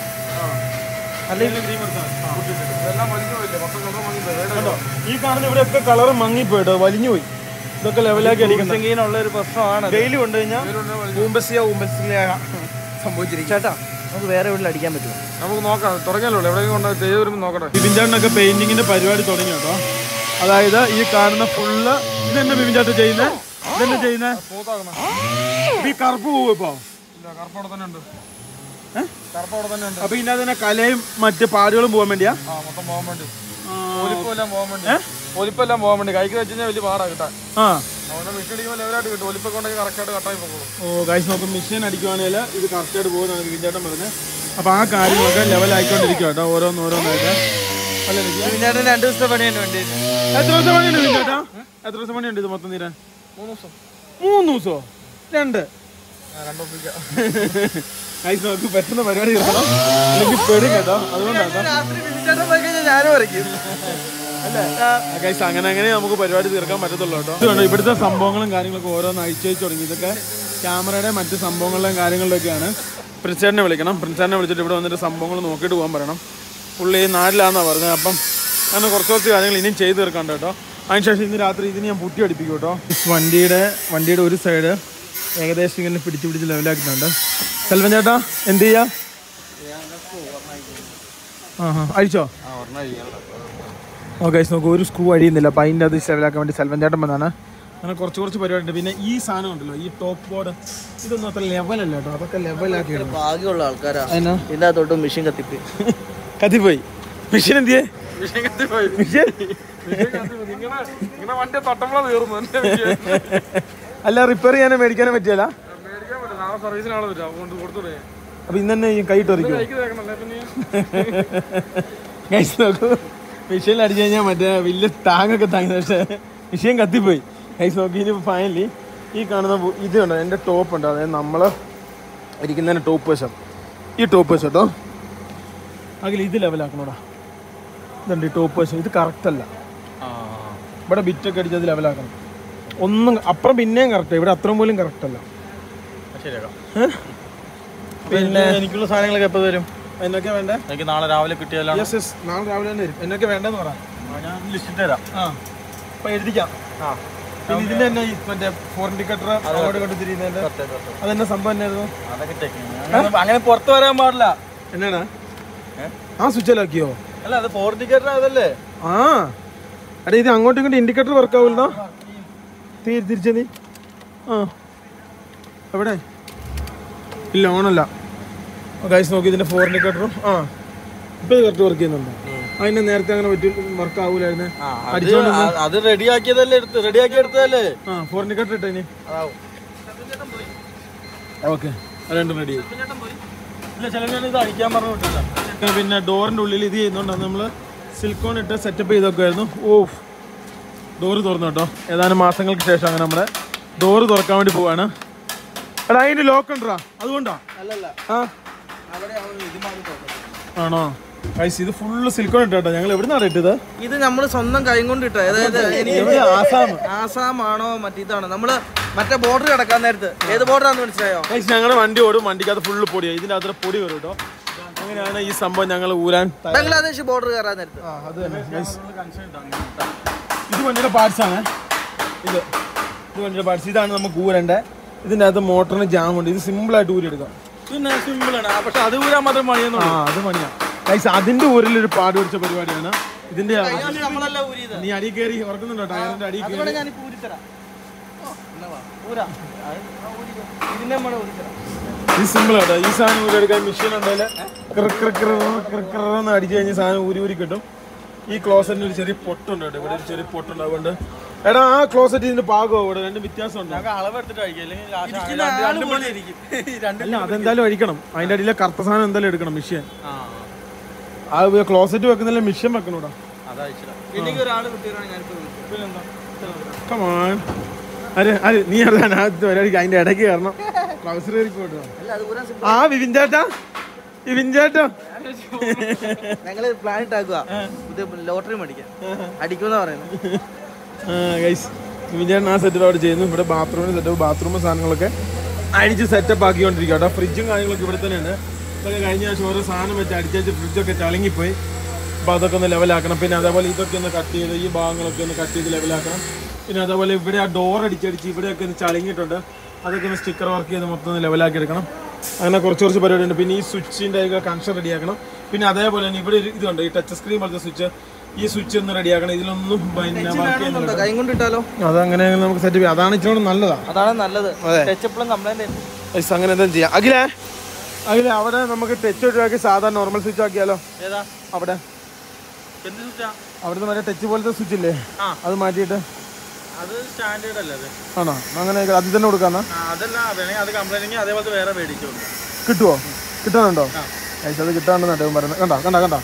ഈ കാണുന്ന ഇവിടെയൊക്കെ കളറ് മങ്ങിപ്പോയിട്ടോ, വലിഞ്ഞു പോയി. ഇതൊക്കെ ലെവലാക്കി അടിക്കുന്ന ഒരു പ്രശ്നമാണ്. വെയിൽ കൊണ്ടു കഴിഞ്ഞാൽ ഊമ്പസിയ ഊമ്പസിയ സംഭവിച്ചിരിക്കും. ചേട്ടാ, നമുക്ക് വേറെ വീട്ടിൽ അടിക്കാൻ പറ്റുമോ? നമുക്ക് നോക്കാം, തുടങ്ങിയല്ലോ. എവിടെയെങ്കിലും ചെയ്ത് വരുമ്പോൾ നോക്കട്ടെ. ബിബിൻ ചേട്ടനൊക്കെ പെയിന്റിങ്ങിന്റെ പരിപാടി തുടങ്ങി കേട്ടോ. അതായത് ഈ കാണുന്ന ഫുള്ള് ഇതെന്നെ ബിബിൻ ചേട്ടൻ ചെയ്യുന്നത്. ഇതെന്നെ ചെയ്യുന്നത് ഈ കറുപ്പ് പോവും. ഇപ്പൊ കറുപ്പോടെ തന്നെ ഉണ്ട്. കറുപ്പോടെ തന്നെ ഉണ്ട്. അപ്പൊ ഇതിനകത്ത് തന്നെ കലയും മറ്റ് പാടുകളും പോകാൻ വേണ്ടിയാ മൊത്തം പോകാൻ വേണ്ടി ഒലിപ്പെല്ലാം പോകാൻ വേണ്ടി ഒലിപ്പെല്ലാം പോകാൻ വേണ്ടി കൈക്ക് വെച്ച് കഴിഞ്ഞാൽ വലിയ പാടാ കിട്ടാൻ. ആ, മിഷൻ അടിക്കുമ്പോൾ ലെവലായിട്ട് കിട്ടും. ഒലിപ്പൊക്കെ ഉണ്ടെങ്കിൽ കറക്റ്റായിട്ട് കട്ടായി പോകുള്ളൂ. ഓ ഗൈസ്, നോക്കും മെഷീൻ അടിക്കുവാണെങ്കിൽ ഇത് കറക്റ്റായിട്ട് പോകുന്നതാണ് ബിബിൻ ചേട്ടൻ പറഞ്ഞത്. അപ്പൊ ആ കാര്യങ്ങളൊക്കെ ലെവലായിക്കൊണ്ടിരിക്കും കേട്ടോ, ഓരോന്നോരോന്നായിട്ട്. അല്ലേ വിവിൻചേട്ടൻ രണ്ട് ദിവസത്തെ പണിയാണ് വേണ്ടി. എത്ര ദിവസം പണിയുണ്ട് വിവിൻചേട്ടാ? എത്ര ദിവസം പണിയുണ്ട് ഇത് മൊത്തം തീരാൻ? മൂന്ന് ദിവസം. മൂന്ന് ദിവസമോ? രണ്ട് ഐസ് നോക്ക് പെട്ടെന്ന് പരിപാടി തീർക്കണം, അല്ലെങ്കിൽ പെടും കേട്ടോ. അതുകൊണ്ടാട്ടോ രാത്രി വിവിൻചേട്ടൻ പോയി കഴിഞ്ഞാൽ ഞാനും വരയ്ക്കും. ഗൈസ് അങ്ങനെ അങ്ങനെ നമുക്ക് പരിപാടി തീർക്കാൻ പറ്റത്തുള്ളൂ കേട്ടോ. ഇതുകൊണ്ട് ഇവിടുത്തെ സംഭവങ്ങളും കാര്യങ്ങളൊക്കെ ഓരോന്ന് അയച്ചു തുടങ്ങി. ഇതൊക്കെ ക്യാമറയുടെ മറ്റ് സംഭവങ്ങളുടെയും കാര്യങ്ങളിലൊക്കെയാണ്. പ്രിൻസേട്ടനെ വിളിക്കണം. പ്രിൻസേട്ടനെ വിളിച്ചിട്ട് ഇവിടെ വന്നിട്ട് സംഭവങ്ങൾ നോക്കിയിട്ട് പോകാൻ പറയണം. പുള്ളി നാട്ടിലാണെന്നാണ് പറഞ്ഞത്. അപ്പം അങ്ങനെ കുറച്ച് കുറച്ച് കാര്യങ്ങൾ ഇനിയും ചെയ്ത് തീർക്കാണ്ട് കേട്ടോ. അതിനുശേഷം ഇന്ന് രാത്രി ഇതിന് ഞാൻ പുട്ടി അടിപ്പിക്കും കേട്ടോ. വണ്ടിയുടെ വണ്ടിയുടെ ഒരു സൈഡ് ഏകദേശം ഇങ്ങനെ പിടിച്ച് പിടിച്ച് ലെവലാക്കുന്നുണ്ട്. സെൽവൻ ചേട്ടാ എന്ത് ചെയ്യാ? ആ ഹാ അഴിച്ചോ? ഓക്കെ നോക്കൂ, ഒരു സ്ക്രൂ അഴിയുന്നില്ല. അപ്പം അതിൻ്റെ അത് ലെവലാക്കാൻ വേണ്ടി സെൽവൻ ചേട്ടൻ വന്നാണ്. അങ്ങനെ കുറച്ച് കുറച്ച് പരിപാടി ഉണ്ട്. പിന്നെ ഈ സാധനം ഉണ്ടല്ലോ, ഈ ടോപ്പ് ബോർഡ്, ഇതൊന്നും അത്ര ലെവലല്ല കേട്ടോ. അതൊക്കെ ലെവലാക്കി ഭാഗ്യമുള്ള ആൾക്കാരാ. ഇതിൻ്റെ അകത്തോട്ട് മെഷീൻ കത്തിപ്പോയി. കത്തിപ്പോയി മെഷീൻ എന്തിയേ? മെഷീൻ കത്തിപ്പോയി. മെഷീൻ നിങ്ങളുടെ വണ്ടി തൊട്ടപ്പോഴാ തീർന്നു. അല്ല റിപ്പയർ ചെയ്യാനോ മേടിക്കാനോ പറ്റിയല്ല. മേടിക്കാൻ പറ്റില്ല, നാളെ സർവീസിനാളെ വരും. അതുകൊണ്ട് കൊടുത്തുടേ. അപ്പൊ ഇന്ന് തന്നെ കൈയിട്ട് വരയ്ക്കും. കഴിച്ച് നോക്കൂ, മെഷീനിൽ അടിച്ചു കഴിഞ്ഞാൽ മറ്റേ വലിയ ടാങ്ങൊക്കെ താങ്ങി. പക്ഷേ മെഷീൻ കത്തിപ്പോയി. കഴിച്ച് നോക്കി. ഇനി ഫൈനലി ഈ കാണുന്ന ഇത് കണ്ടോ, എൻ്റെ ടോപ്പ് ഉണ്ട്. അതായത് നമ്മൾ ഇരിക്കുന്നതിൻ്റെ ടോപ്പ് വശം, ഈ ടോപ്പ് വശം കേട്ടോ. അതിൽ ഇത് ലെവലാക്കണോടാ. ഇതുണ്ട് ഈ ടോപ്പ് വശം. ഇത് കറക്റ്റ് അല്ല. ഇവിടെ ബിറ്റൊക്കെ അടിച്ച് അത് ലെവലാക്കണം. ഒന്നും അപ്പുറം പിന്നെയും കറക്റ്റ്, ഇവിടെ അത്രയും പോലും കറക്റ്റ് അല്ല. പിന്നെ എനിക്കുള്ള സാധനങ്ങളൊക്കെ എപ്പോൾ വരും? എന്നൊക്കെ വേണ്ടേ? എനിക്ക് നാളെ രാവിലെ കിട്ടിയാലോ? യെസ് യെസ് നാളെ രാവിലെ തന്നെ വരും. എന്നൊക്കെ വേണ്ടെന്ന് പറയാം. ഞാൻ ലിസ്റ്റ് തരാം. ആ അപ്പം എഴുതിക്കാം. ആ പിന്നെ ഇതിൻ്റെ തന്നെ ഈ മറ്റേ ഫോർ ഇൻഡിക്കേറ്റർ അങ്ങോട്ട് കൊണ്ട് തിരിയുന്നതിൻ്റെ അതെന്നെ സംഭവം തന്നെയായിരുന്നു. അതൊക്കെ അങ്ങനെ പുറത്ത് വരാൻ പാടില്ല. എന്നാടാ ആ സ്വിച്ചിലാക്കിയോ? അല്ല, അത് ഫോർ ഇൻഡിക്കേറ്റർ അതല്ലേ? ആ അടേ ഇത് അങ്ങോട്ടും ഇങ്ങോട്ടും ഇൻഡിക്കേറ്റർ വർക്ക് ആവില്ലോ. തീ തിരിച്ച നീ ആ എവിടെ ഇല്ല, ഓണല്ല. ഗൈസ് നോക്കി ഇതിൻ്റെ ഫോർ ഇൻഡിക്കേറ്ററും ആ ഇപ്പം ഇത് കറക്റ്റ് വർക്ക് ചെയ്യുന്നുണ്ട്. അതിനെ നേരത്തെ അങ്ങനെ പറ്റി വർക്ക് ആവൂലായിരുന്നു. അത് റെഡിയാക്കിയതല്ലേ, എടുത്ത് റെഡിയാക്കി എടുത്തതല്ലേ. ആ ഫോർ ഇൻഡിക്കേറ്റർ ഇട്ടേ ഇനി. ഓക്കെ രണ്ടും റെഡി ആയി. ഇല്ല, ചില ഇത് അടിക്കാൻ പറഞ്ഞു വിട്ടില്ല. പിന്നെ ഡോറിൻ്റെ ഉള്ളിൽ ഇത് ചെയ്യുന്നുണ്ടാണ് നമ്മൾ സിലിക്കോൺ ഇട്ട് സെറ്റപ്പ് ചെയ്തൊക്കെ ആയിരുന്നു. ഓഫ് ഡോറ് തുറന്നു കേട്ടോ. ഏതാനും മാസങ്ങൾക്ക് ശേഷം അങ്ങനെ നമ്മുടെ ഡോറ് തുറക്കാൻ വേണ്ടി പോവാണ്. എടാ അതിന് ലോക്ക് ഉണ്ടോ? അതുകൊണ്ടാ? ആ ആണോ? ഐസ് ഇത് ഫുള്ള് സിലിക്കോൺ ഇട്ടോ. ഞങ്ങൾ എവിടുന്നാണ് ഇട്ടത്? ഇത് നമ്മൾ സ്വന്തം കൈ കൊണ്ട് ഇട്ട. അതായത് ആസാം ആസാമാണോ മറ്റേതാണോ? നമ്മള് മറ്റേ ബോർഡർ കിടക്കാൻ നേരത്ത് ഏത് ബോർഡറാന്ന് മനസ്സിലായോ? ഞങ്ങളുടെ വണ്ടി ഓടും, വണ്ടിക്കകത്ത് ഫുള്ള് പൊടിയായി. ഇതിൻ്റെ അകത്ത് പൊടി വരും കേട്ടോ. അങ്ങനെയാണ് ഈ സംഭവം ഞങ്ങൾ ഊരാൻ. ബംഗ്ലാദേശ് ബോർഡർ കയറാൻ നേരത്ത് അത് തന്നെ. ഇത് വണ്ടിയുടെ പാർട്സ് ആണ്. ഇത് ഇത് വണ്ടിയുടെ പാർട്സ്. ഇതാണ് നമുക്ക് ഊരണ്ടേ. ഇതിൻ്റെ അകത്ത് മോട്ടറിന് ജാം ഉണ്ട്. ഇത് സിമ്പിളായിട്ട് ഊരെടുക്കാം. പിന്നെ സിമ്പിളാണ്, പക്ഷെ അത് ഊരാൻ മാത്രം പണിയൊന്നും. ആ അത് പണിയാ ഗൈസ്. അതിന്റെ ഊരിലൊരു പാട് പിടിച്ച പരിപാടിയാണ് ഇതിന്റെ. നീ അടി കയറി ഉറക്കുന്നുണ്ടോ? ടയറിന്റെ അടി കയറി. ഇത് സിമ്പിൾ ആട്ടോ. ഈ സാധനം ഊരെടുക്കാൻ മെഷീൻ ഉണ്ടെങ്കിൽ ക്രിക്കറന്ന് അടിച്ചു കഴിഞ്ഞാൽ സാധനം ഊരി ഊരി കിട്ടും. ഈ ക്ലോസറ്റിന് ഒരു ചെറിയ പൊട്ടുണ്ട് കേട്ടോ. ഇവിടെ ഒരു ചെറിയ പൊട്ടുണ്ട്. അതുകൊണ്ട് എടാ ആ ക്ലോസറ്റ് ഇതിന്റെ പാകമോ? ഇവിടെ രണ്ട് വ്യത്യാസം ഉണ്ട്. അല്ല അതെന്തായാലും അഴിക്കണം. അതിന്റെ അടിയിലെ കറുത്ത സാധനം എന്തായാലും എടുക്കണം. മെഷീൻ ആ ക്ലോസറ്റ് വെക്കുന്നില്ല, മെഷീൻ വെക്കണം ഇവിടെ. കമാൻ അരെ അരെ നീ അറിയാൻ അതിന്റെ ഇടയ്ക്ക് കയറണം. ട്രൗസർ കയറിക്കോട്ടോ. ആ വിപിൻ ചേട്ടാ, വിപിൻ ചേട്ടാ ഞങ്ങള് പ്ലാൻ ഇട്ടാക്കുക ലോട്ടറി മേടിക്കാൻ അടിക്കുന്ന പറയുന്നത്. വിജയൻ ആ സെറ്റപ്പ് അവിടെ ചെയ്യുന്നു. ഇവിടെ ബാത്റൂമിന് സെറ്റപ്പ്, ബാത്റൂമും സാധനങ്ങളൊക്കെ അടിച്ച് സെറ്റപ്പ് ആക്കിക്കൊണ്ടിരിക്കുക കേട്ടോ. ഫ്രിഡ്ജും കാര്യങ്ങളൊക്കെ ഇവിടെ തന്നെയുണ്ട്. ഇതൊക്കെ കഴിഞ്ഞ ആഴ്ച ഓരോ സാധനം വെച്ച് അടിച്ചടിച്ച് ഫ്രിഡ്ജൊക്കെ ചളങ്ങിപ്പോയി. അപ്പോൾ അതൊക്കെ ഒന്ന് ലെവലാക്കണം. പിന്നെ അതേപോലെ ഇതൊക്കെ ഒന്ന് കട്ട് ചെയ്ത് ഈ ഭാഗങ്ങളൊക്കെ ഒന്ന് കട്ട് ചെയ്ത് ലെവലാക്കണം. പിന്നെ അതേപോലെ ഇവിടെ ആ ഡോർ അടിച്ചടിച്ച് ഇവിടെയൊക്കെ ഒന്ന് ചളങ്ങിയിട്ടുണ്ട്. അതൊക്കെ ഒന്ന് സ്റ്റിക്കർ വർക്ക് ചെയ്ത് മൊത്തം ഒന്ന് ലെവലാക്കി എടുക്കണം. അങ്ങനെ കുറച്ച് കുറച്ച് പരിപാടി ഉണ്ട്. പിന്നെ ഈ സ്വിച്ചിൻ്റെ കണക്ഷൻ റെഡിയാക്കണം. പിന്നെ അതേപോലെ തന്നെ ഇവിടെ ഒരു ഇതുണ്ട്, ഈ ടച്ച് സ്ക്രീൻ പോലത്തെ സ്വിച്ച്. ഈ സ്വിച്ച് ഒന്ന് റെഡിയാക്കണം. ഇതിലൊന്നും പിന്നെ വർക്ക് ചെയ്യുന്നുണ്ട്. കൈ കൊണ്ട് ഇട്ടാലോ? അതങ്ങനെ നമുക്ക് സെറ്റ് ചെയ്യാം. അതാണ് ഇച്ചിരി നല്ലതാ. അതാണ് നല്ലത്. കംപ്ലൈന്റ് അങ്ങനെ എന്തെങ്കിലും ചെയ്യാം. അഖിലേ അഖിലേ അവിടെ നമുക്ക് ടച്ച് ഒഴിവാക്കി സാധാരണ നോർമൽ സ്വിച്ച് ആക്കിയാലോ? അവിടെ അവിടുന്ന് മറ്റേ ടച്ച് പോലത്തെ സ്വിച്ച് ഇല്ലേ, അത് മാറ്റിയിട്ട്. അത് സ്റ്റാൻഡേർഡ് അല്ലേ അത്? ആണോ? അങ്ങനെ അത് തന്നെ കൊടുക്കാന്നാ? അതല്ല, വേണമെങ്കിൽ അത് കംപ്ലൈന്റ് അതേപോലത്തെ വേറെ മേടിച്ചോളൂ. കിട്ടുമോ? കിട്ടാനുണ്ടോ? അത് കിട്ടാണ്ടെന്ന് അദ്ദേഹം പറയുന്നത്. കണ്ടോ കണ്ടോ കണ്ടോ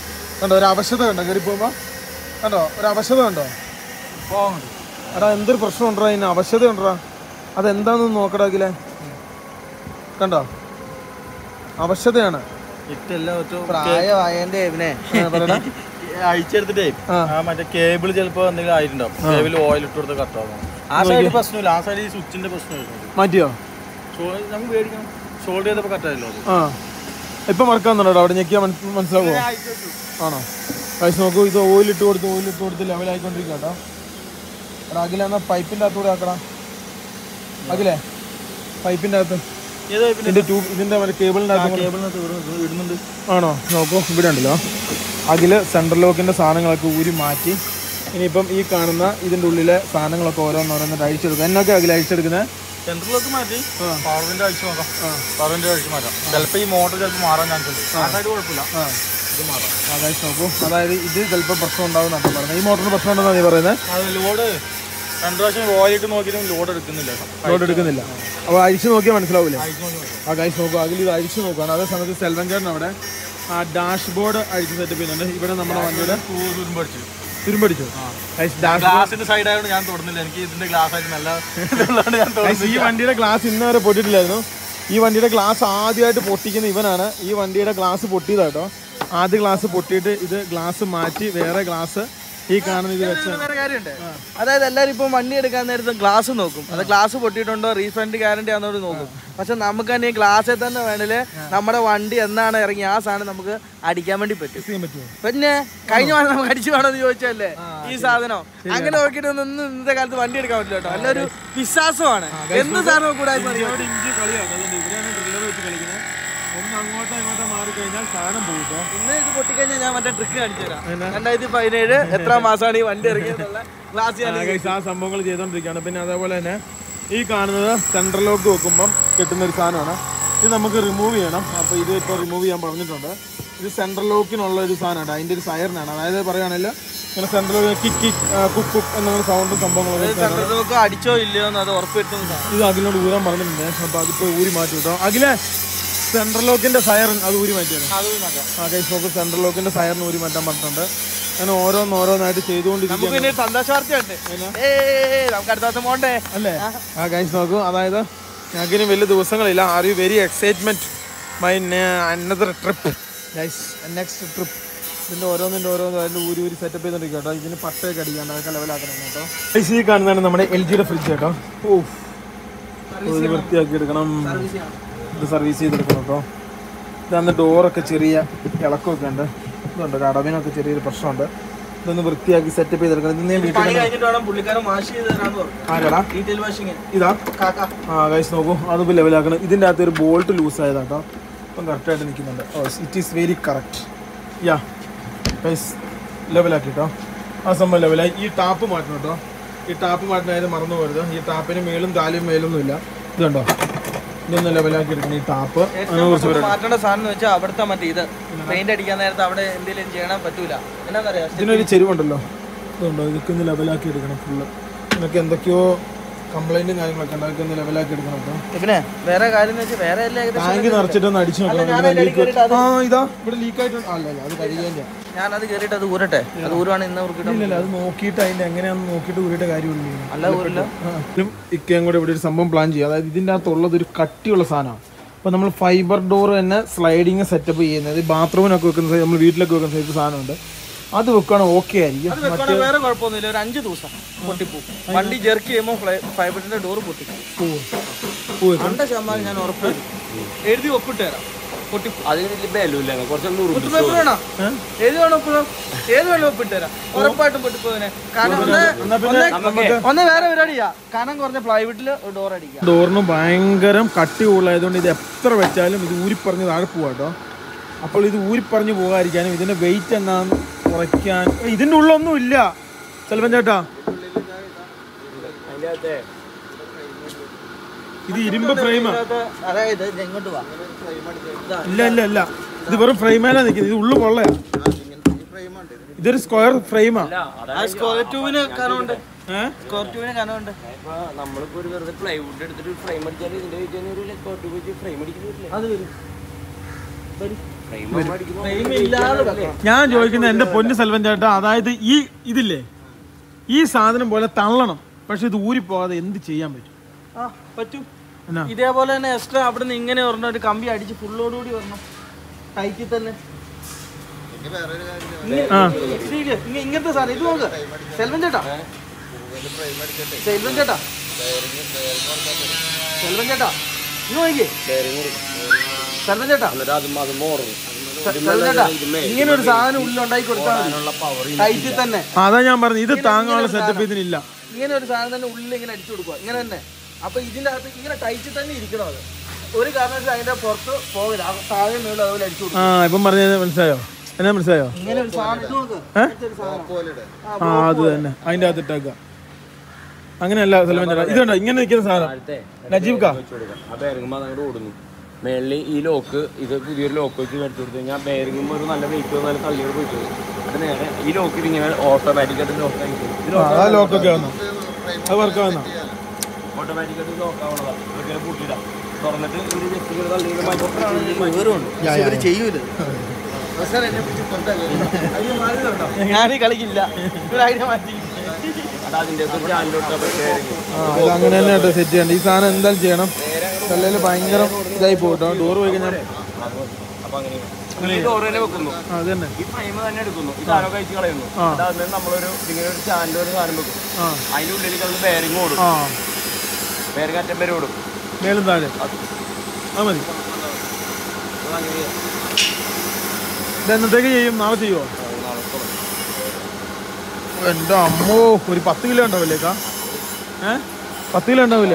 കണ്ടോ ഒരു അവശത കണ്ടോ കയറി പോകുമ്പോ കണ്ടോ ഒരു അവശത കണ്ടോ എടാ എന്തൊരു പ്രശ്നം ഉണ്ടോ അതിന് അവശത ഉണ്ടോ അതെന്താണെന്ന് നോക്കടാക്കില്ലേ കണ്ടോ അവശതയാണ് പ്രായമായതിന്റെ ഇവനെ അയച്ചെടുത്തിട്ടേ മറ്റേ കേബിൾ ചിലപ്പോ എന്തെങ്കിലും ആയിട്ടുണ്ടാവും കേബിൾ ഓയിൽ ഇട്ട് കൊടുത്ത് കട്ടാവും ആ സൈഡ് പ്രശ്നമില്ല ആ സൈഡ് ഈ സ്വിച്ചിന്റെ പ്രശ്നമായിരുന്നു മാറ്റിയോ നമുക്ക് മേടിക്കണം ഷോൾഡ് ചെയ്തപ്പോ കട്ടായല്ലോ ആ ഇപ്പൊ മറക്കാന്നുണ്ടോ അവിടെ ഞെക്കിയാ മനസ്സിലാവോ ആണോ പൈസ നോക്കൂ ഇത് ഓയിലിട്ട് കൊടുത്ത് ഓയിലിട്ട് കൊടുത്ത് ലെവലായിക്കൊണ്ടിരിക്കുക കേട്ടോ എടാ അഖില എന്നാ പൈപ്പിൻ്റെ അകത്തൂടെ ആക്കടാ അഖിലേ പൈപ്പിൻ്റെ അകത്ത് ഇതിന്റെ ട്യൂബ് ഇതിന്റെ മറ്റേ കേബിളിൻ്റെ അകത്ത് ഇടുന്നുണ്ട് ആണോ നോക്കൂ ഇവിടെ ഉണ്ടല്ലോ അഖില് സെൻട്രൽ ലോക്കിന്റെ സാധനങ്ങളൊക്കെ ഊരി മാറ്റി ഇനിയിപ്പം ഈ കാണുന്ന ഇതിന്റെ ഉള്ളിലെ സാധനങ്ങളൊക്കെ ഓരോന്നോരോന്നിട്ട് അഴിച്ചെടുക്കുക എന്നൊക്കെ അഖില അഴിച്ചെടുക്കുന്നത് സെൻട്രലൊക്കെ മാറ്റി പവറിന്റെ അഴിച്ചു നോക്കാം പവറിന്റെ അഴിച്ചു മാറ്റാം ചിലപ്പോൾ ഈ മോട്ടർ ചിലപ്പോൾ മാറാൻ ചാൻസ് ഉണ്ട് അതായത് കുഴപ്പമില്ല ഇത് മാറാം അതായത് നോക്കൂ അതായത് ഇത് ചിലപ്പോൾ പ്രശ്നം ഉണ്ടാവുന്നതാണ് പറയുന്നത് ഈ മോട്ടറിന് പ്രശ്നം ഉണ്ടെന്നാണ് നീ പറയുന്നത് അത് ലോഡ് രണ്ടു പ്രാവശ്യം ഓയിലിട്ട് നോക്കിയിട്ടും ലോഡ് എടുക്കുന്നില്ല ലോഡ് എടുക്കുന്നില്ല അപ്പോൾ അഴിച്ചു നോക്കിയാൽ മനസ്സിലാവില്ലേ ആ കഴിച്ച് നോക്കുക അതിൽ ഇത് അഴിച്ചു നോക്കുകയാണ് അതേ സമയത്ത് സെൽവൻ ചേട്ടൻ അവിടെ ആ ഡാഷ് ബോർഡ് അഴിച്ച് സെറ്റപ്പ് ചെയ്യുന്നുണ്ട് ഇവിടെ നമ്മുടെ വണ്ടിയുടെ തുരുമ്പടിച്ചു തുരുമ്പടിച്ചു ഗ്ലാസിന്റെ സൈഡ് ആയതുകൊണ്ട് ഞാൻ തൊടുന്നില്ല എനിക്ക് ഇതിന്റെ ഗ്ലാസ് ആയിട്ട് നല്ല ഈ വണ്ടിയുടെ ഗ്ലാസ് ഇന്ന് വരെ പൊട്ടിയിട്ടില്ലായിരുന്നു ഈ വണ്ടിയുടെ ഗ്ലാസ് ആദ്യമായിട്ട് പൊട്ടിക്കുന്ന ഇവനാണ് ഈ വണ്ടിയുടെ ഗ്ലാസ് പൊട്ടിയതാട്ടോ ആദ്യ ഗ്ലാസ് പൊട്ടിയിട്ട് ഇത് ഗ്ലാസ് മാറ്റി വേറെ ഗ്ലാസ് ഈ കാണുന്ന ഇത് വെച്ച വേറെ കാര്യമുണ്ട് അതായത് എല്ലാവരും ഇപ്പം വണ്ടി എടുക്കാൻ നേരത്തെ ഗ്ലാസ് നോക്കും അത് ഗ്ലാസ് പൊട്ടിയിട്ടുണ്ടോ റീഫണ്ട് ഗ്യാരണ്ടി ആണെന്നോട് നോക്കും പക്ഷെ നമുക്ക് തന്നെ ഈ ഗ്ലാസ്സിൽ തന്നെ വേണേല് നമ്മുടെ വണ്ടി എന്നാണ് ഇറങ്ങി ആ സാധനം നമുക്ക് അടിക്കാൻ വേണ്ടി പറ്റും പിന്നെ കഴിഞ്ഞ വാരം നമുക്ക് അടിച്ചു വേണമെന്ന് ചോദിച്ചല്ലേ ഈ സാധനം അങ്ങനെ നോക്കിയിട്ട് ഒന്നും ഇന്നത്തെ കാലത്ത് വണ്ടി എടുക്കാൻ പറ്റില്ല കേട്ടോ നല്ലൊരു വിശ്വാസമാണ് എന്ത് സാധനവും കൂടെ ഒന്ന് അങ്ങോട്ടോ ഇങ്ങോട്ടോ മാറിക്കഴിഞ്ഞാൽ സാധനം പോയിട്ടോ ഇന്ന് ഇത് പൊട്ടിക്കഴിഞ്ഞാൽ ഞാൻ മറ്റേ ട്രിക്ക് കാണിച്ചു തരാം രണ്ടായിരത്തി പതിനേഴ് എത്ര മാസമാണ് ഈ വണ്ടി ഇറങ്ങിയെന്നുള്ള ക്ലാസ് ആ സംഭവങ്ങൾ ചെയ്തോണ്ടിരിക്കുകയാണ് പിന്നെ അതേപോലെ തന്നെ ഈ കാണുന്നത് സെൻട്രൽ ലോക്ക് വെക്കുമ്പം കിട്ടുന്ന ഒരു സാധനമാണ് ഇത് നമുക്ക് റിമൂവ് ചെയ്യണം അപ്പോൾ ഇത് ഇപ്പോൾ റിമൂവ് ചെയ്യാൻ പറഞ്ഞിട്ടുണ്ട് ഇത് സെൻട്രൽ ലോക്കിനുള്ള ഒരു സാധനമാണ് അതിൻ്റെ ഒരു സയറിനാണ് അതായത് പറയുകയാണെങ്കിൽ ഇങ്ങനെ സെൻട്രൽ ലോക്ക് കിക്ക് കിക്ക് കുക്ക് കുക്ക് എന്നുള്ള സൗണ്ടും സംഭവങ്ങളൊക്കെ അടിച്ചോ ഇല്ലയോ എന്ന് അത് ഉറപ്പുവരുത്തുന്ന ഇത് അഖിലോട് ഊരാൻ പറഞ്ഞിട്ടുണ്ട് അപ്പോൾ അതിപ്പോൾ ഊരി മാറ്റി കിട്ടോ അഖിലേ സെൻട്രൽ ലോക്കിന്റെ സയറിൻ അത് ഊരി മാറ്റിയാണ് ആ കൈസ് നോക്ക് സെൻട്രൽ ലോക്കിന്റെ സയറിന് ഊരി മാറ്റാൻ പറഞ്ഞിട്ടുണ്ട് അങ്ങനെ ഓരോന്നോരോന്നായിട്ട് ചെയ്തുകൊണ്ടിരിക്കുകയാണ് അല്ലേ ആ കൈസ് നോക്കൂ അതായത് ഞങ്ങൾക്കിനി വലിയ ദിവസങ്ങളില്ല are you very excitement my another trip guys next trip ഇതിൻ്റെ ഓരോന്നിൻ്റെ ഓരോന്നും അതിൻ്റെ ഊരി ഊരി സെറ്റപ്പ് ചെയ്തോണ്ടിരിക്കും കേട്ടോ ഇതിന് പട്ടയൊക്കെ അടിക്കാണ്ട് അതൊക്കെ ലെവലാക്കണം കേട്ടോ ഗൈസ് ഈ കാണുന്നതാണ് നമ്മുടെ എൽ ജിയുടെ ഫ്രിഡ്ജ് കേട്ടോ ഓ ഇത് വൃത്തിയാക്കി എടുക്കണം ഇത് സർവീസ് ചെയ്തെടുക്കണം കേട്ടോ ഇതന്ന് ഡോറൊക്കെ ചെറിയ ഇളക്കമൊക്കെ ഉണ്ട് ഇതുണ്ട് ഒരു അടവിനൊക്കെ ചെറിയൊരു പ്രശ്നമുണ്ട് ഇതൊന്ന് വൃത്തിയാക്കി സെറ്റപ്പ് ചെയ്തെടുക്കണം ഇത് ഞാൻ വീട്ടിൽ ഇതാ ആ ഗൈസ് നോക്കൂ അതിപ്പോൾ ലെവലാക്കണം ഇതിൻ്റെ അകത്ത് ഒരു ബോൾട്ട് ലൂസ് ആയതാട്ടോ ഇപ്പം കറക്റ്റായിട്ട് നിൽക്കുന്നുണ്ട് oh it is very correct ya guys ലെവലാക്കി കേട്ടോ ആ സംഭവം ലെവലായി ഈ ടാപ്പ് മാറ്റണം കേട്ടോ ഈ ടാപ്പ് മാറ്റുന്നതായത് മറന്നു പോരുത് ഈ ടാപ്പിന് മേലും താലും മേലൊന്നുമില്ല ഇതുണ്ടോ ഇതൊന്ന് ലെവലാക്കി എടുക്കണം ഈ ടാപ്പ് മാറ്റേണ്ട സാധനം വെച്ചാൽ അവിടുത്തെ മറ്റേ ഇത് പെയിന്റ് അടിക്കാൻ നേരത്തെ അവിടെ എന്തെങ്കിലും ചെയ്യണം പറ്റൂല എന്നാ ഇതിനൊരു ചെരുവുണ്ടല്ലോ ഇതുണ്ടോ ഇതൊക്കെ ഒന്ന് ലെവലാക്കി എടുക്കണം ഫുള്ള് ഇതിനൊക്കെ എന്തൊക്കെയോ കംപ്ലൈന്റും കാര്യങ്ങളൊക്കെ ഉണ്ട് അതൊക്കെ ഒന്ന് ലെവലാക്കി എടുക്കണം കേട്ടോ പിന്നെ വേറെ കാര്യം വെച്ചാൽ വേറെ ടാങ്ക് നിറച്ചിട്ടൊന്ന് അടിച്ചു നോക്കണം ആ ഇതാ ഇവിടെ ലീക്ക് ആയിട്ടുണ്ട് അല്ല അല്ല അത് കഴിയാൻ ഞാനത് കയറിയിട്ട് അത് ഊരട്ടെ അത് ഊരുവാണ് ഇന്ന് ഇല്ല അത് നോക്കിയിട്ട് അതിന്റെ എങ്ങനെയാണെന്ന് നോക്കിയിട്ട് ഊരിയുടെ കാര്യമുള്ളൂ അല്ല ഊരില്ല ഇക്കയും കൂടെ ഇവിടെ ഒരു സംഭവം പ്ലാൻ ചെയ്യുക അതായത് ഇതിൻ്റെ അകത്തുള്ളത് ഒരു കട്ടിയുള്ള സാധനമാണ് അപ്പോൾ നമ്മൾ ഫൈബർ ഡോർ തന്നെ സ്ലൈഡിങ് സെറ്റപ്പ് ചെയ്യുന്നത് ബാത്റൂമിനൊക്കെ വെക്കുന്ന നമ്മൾ വീട്ടിലൊക്കെ വെക്കുന്ന സൈസ് സാധനമുണ്ട് അത് വെക്കുകയാണ് ഓക്കെ ആയിരിക്കും വേറെ കുഴപ്പമൊന്നുമില്ല ഒരു അഞ്ച് ദിവസം പൊട്ടിപ്പോവും വണ്ടി ജെർക്ക് ചെയ്യുമ്പോൾ ഫൈബറിന്റെ ഡോർ പൊട്ടിക്കും രണ്ട് ശതമാനം ഞാൻ ഉറപ്പ് എഴുതി ഒപ്പിട്ട് തരാം ഉറപ്പായിട്ടും പൊട്ടിപ്പോനെ ഒന്ന് വേറെ പരിപാടിയാ കനം കുറഞ്ഞ പ്ലൈവുഡില് ഡോർ അടിക്കാം ഡോറിന് ഭയങ്കര കട്ടി കൂടുതലായതുകൊണ്ട് ഇത് എത്ര വെച്ചാലും ഇത് ഊരിപ്പറഞ്ഞ് താഴെ പോവാട്ടോ അപ്പോൾ ഇത് ഊരിപ്പറഞ്ഞ് പോകാതിരിക്കാനും ഇതിന്റെ വെയിറ്റ് എന്നാന്ന് കുറയ്ക്കാൻ ഇതിന്റെ ഉള്ളൊന്നും ഇല്ല ചെലപ്പൻ ചേട്ടാ ഇത് ഇരുമ്പ് ഫ്രെയിമാ അതായത് ഇങ്ങോട്ട് വാ ഇല്ല ഇല്ല ഇല്ല ഇത് വെറും ഫ്രെയിമേലാ നിൽക്കുന്നത് ഇത് ഉള്ളു പൊള്ളയാ ഇതൊരു സ്ക്വയർ ഫ്രെയിമാ സ്ക്വയർ ട്യൂബിന് കനമുണ്ട് സ്ക്വയർ ട്യൂബിന് കനമുണ്ട് നമ്മളിപ്പോ ഒരു വെറുതെ പ്ലൈവുഡ് എടുത്തിട്ട് ഫ്രെയിം അടിച്ചാൽ ഇതിന്റെ വെച്ച് ഒരു സ്ക്വയർ ട്യൂബ് വെച്ച് ഫ്രെയിം അടിക്കുന്നില്ല അത് വരും ഞാൻ ചോദിക്കുന്നത് എന്റെ പൊന്ന് സെൽവൻ ചേട്ടാ, അതായത് ഈ ഇതില്ലേ ഈ സാധനം പോലെ തള്ളണം, പക്ഷെ ഇത് ഊരിപ്പോകാതെ എന്ത് ചെയ്യാൻ പറ്റും? ആ പറ്റും. ഇതേപോലെ തന്നെ എക്സ്ട്രാ അവിടെ നിന്ന് ഇങ്ങനെ പറഞ്ഞ ഒരു കമ്പി അടിച്ച് ഫുള്ളോടുകൂടി വരണം ടൈറ്റിൽ തന്നെ. ഇങ്ങനത്തെ സാധനം ഇത് നോക്ക് സെൽവൻ ചേട്ടാ, സെൽവൻ ചേട്ടാ, സെൽവൻ ചേട്ടാ ഇത് നോക്കിയേ സെൽവൻ ചേട്ടാ, സെൽവൻ ചേട്ടാ ഇങ്ങനെ ഒരു സാധനം ഉള്ളിലുണ്ടാക്കി കൊടുത്താൽ ടൈറ്റിൽ തന്നെ. അതാ ഞാൻ പറഞ്ഞു, ഇത് താങ്ങാനുള്ള സെറ്റപ്പ് ഇതിനില്ല. ഇങ്ങനെ ഒരു സാധനം തന്നെ ഉള്ളിൽ ഇങ്ങനെ അടിച്ചു കൊടുക്കുക ഇങ്ങനെ തന്നെ. അപ്പൊ ഇതിന്റെ അകത്ത് ഇങ്ങനെ ടൈറ്റിൽ തന്നെ ഇരിക്കണം. അത് ഒരു കാരണവശാലും അതിന്റെ പുറത്ത് പോകില്ല, താഴെ മേളിൽ അതുപോലെ അടിച്ചു കൊടുക്കും. ആ ഇപ്പം പറഞ്ഞത് മനസ്സിലായോ? എന്നാ മനസ്സിലായോ? ഇങ്ങനെ ഒരു സാധനം ഇത് നോക്ക്, ആ അത് തന്നെ അതിന്റെ അകത്ത് ഇട്ടേക്കുക. അങ്ങനെയല്ല സെൽവൻ ചേട്ടാ, ഇതുണ്ടോ ഇങ്ങനെ നിൽക്കുന്ന സാധനം നജീബ് കാ ഓടുന്നു മേളിൽ ഈ ലോക്ക്, ഇത് പുതിയൊരു ലോക്ക് വെച്ച് എടുത്തു കൊടുത്തു കഴിഞ്ഞാൽ ബെയറിംഗുമ്പോൾ ഒരു നല്ല വെയിറ്റ് നല്ല തള്ളിയോട് പോയിട്ട് അത് നേരെ ഈ ലോക്ക് ഇതിങ്ങനെ ഓട്ടോമാറ്റിക്കായിട്ട് ലോക്കായിട്ട് ലോക്കൊക്കെ വന്നോ? അത് വർക്ക് വന്നോ? ഓട്ടോമാറ്റിക്കായിട്ട് ലോക്കാവണതാണ്. ഇങ്ങനെ പൂട്ടിയിടാം, തുറന്നിട്ട് ഒരു ജസ്റ്റ് തള്ളി ചെയ്യൂല. ഞാനീ കളിക്കില്ല, അതിനെ മാറ്റി അതിൻ്റെ അങ്ങനെ തന്നെ കേട്ടോ സെറ്റ് ചെയ്യണ്ട. ഈ സാധനം എന്തായാലും ചെയ്യണം, കല്ലയിൽ ഭയങ്കര ഇതായി പോട്ടോ. ഡോറ് പോയി കഴിഞ്ഞാൽ ഡോർ തന്നെ വെക്കുന്നു, അത് തന്നെ ഈ ഫ്രെയിം തന്നെ എടുക്കുന്നു, ഈ സാധനം കഴിച്ച് കളയുന്നു. അതാദ്യം നമ്മളൊരു ഇങ്ങനെ ഒരു സ്റ്റാൻഡ് ഒരു സാധനം വെക്കും, അതിൻ്റെ ഉള്ളിൽ കളന്ന് ബെയറിംഗ് ഓടും, ബെയറിംഗ് അറ്റം വരെ ഓടും, മേലും താഴെ. അത് മതി. ഇത് എന്നത്തേക്ക് ചെയ്യും? നാളെ ചെയ്യുമോ? എൻ്റെ അമ്മോ, ഒരു പത്ത് കിലോ ഉണ്ടാവില്ലേക്കാ? ഏഹ് പത്ത് കിലോ ഉണ്ടാവില്ലേ?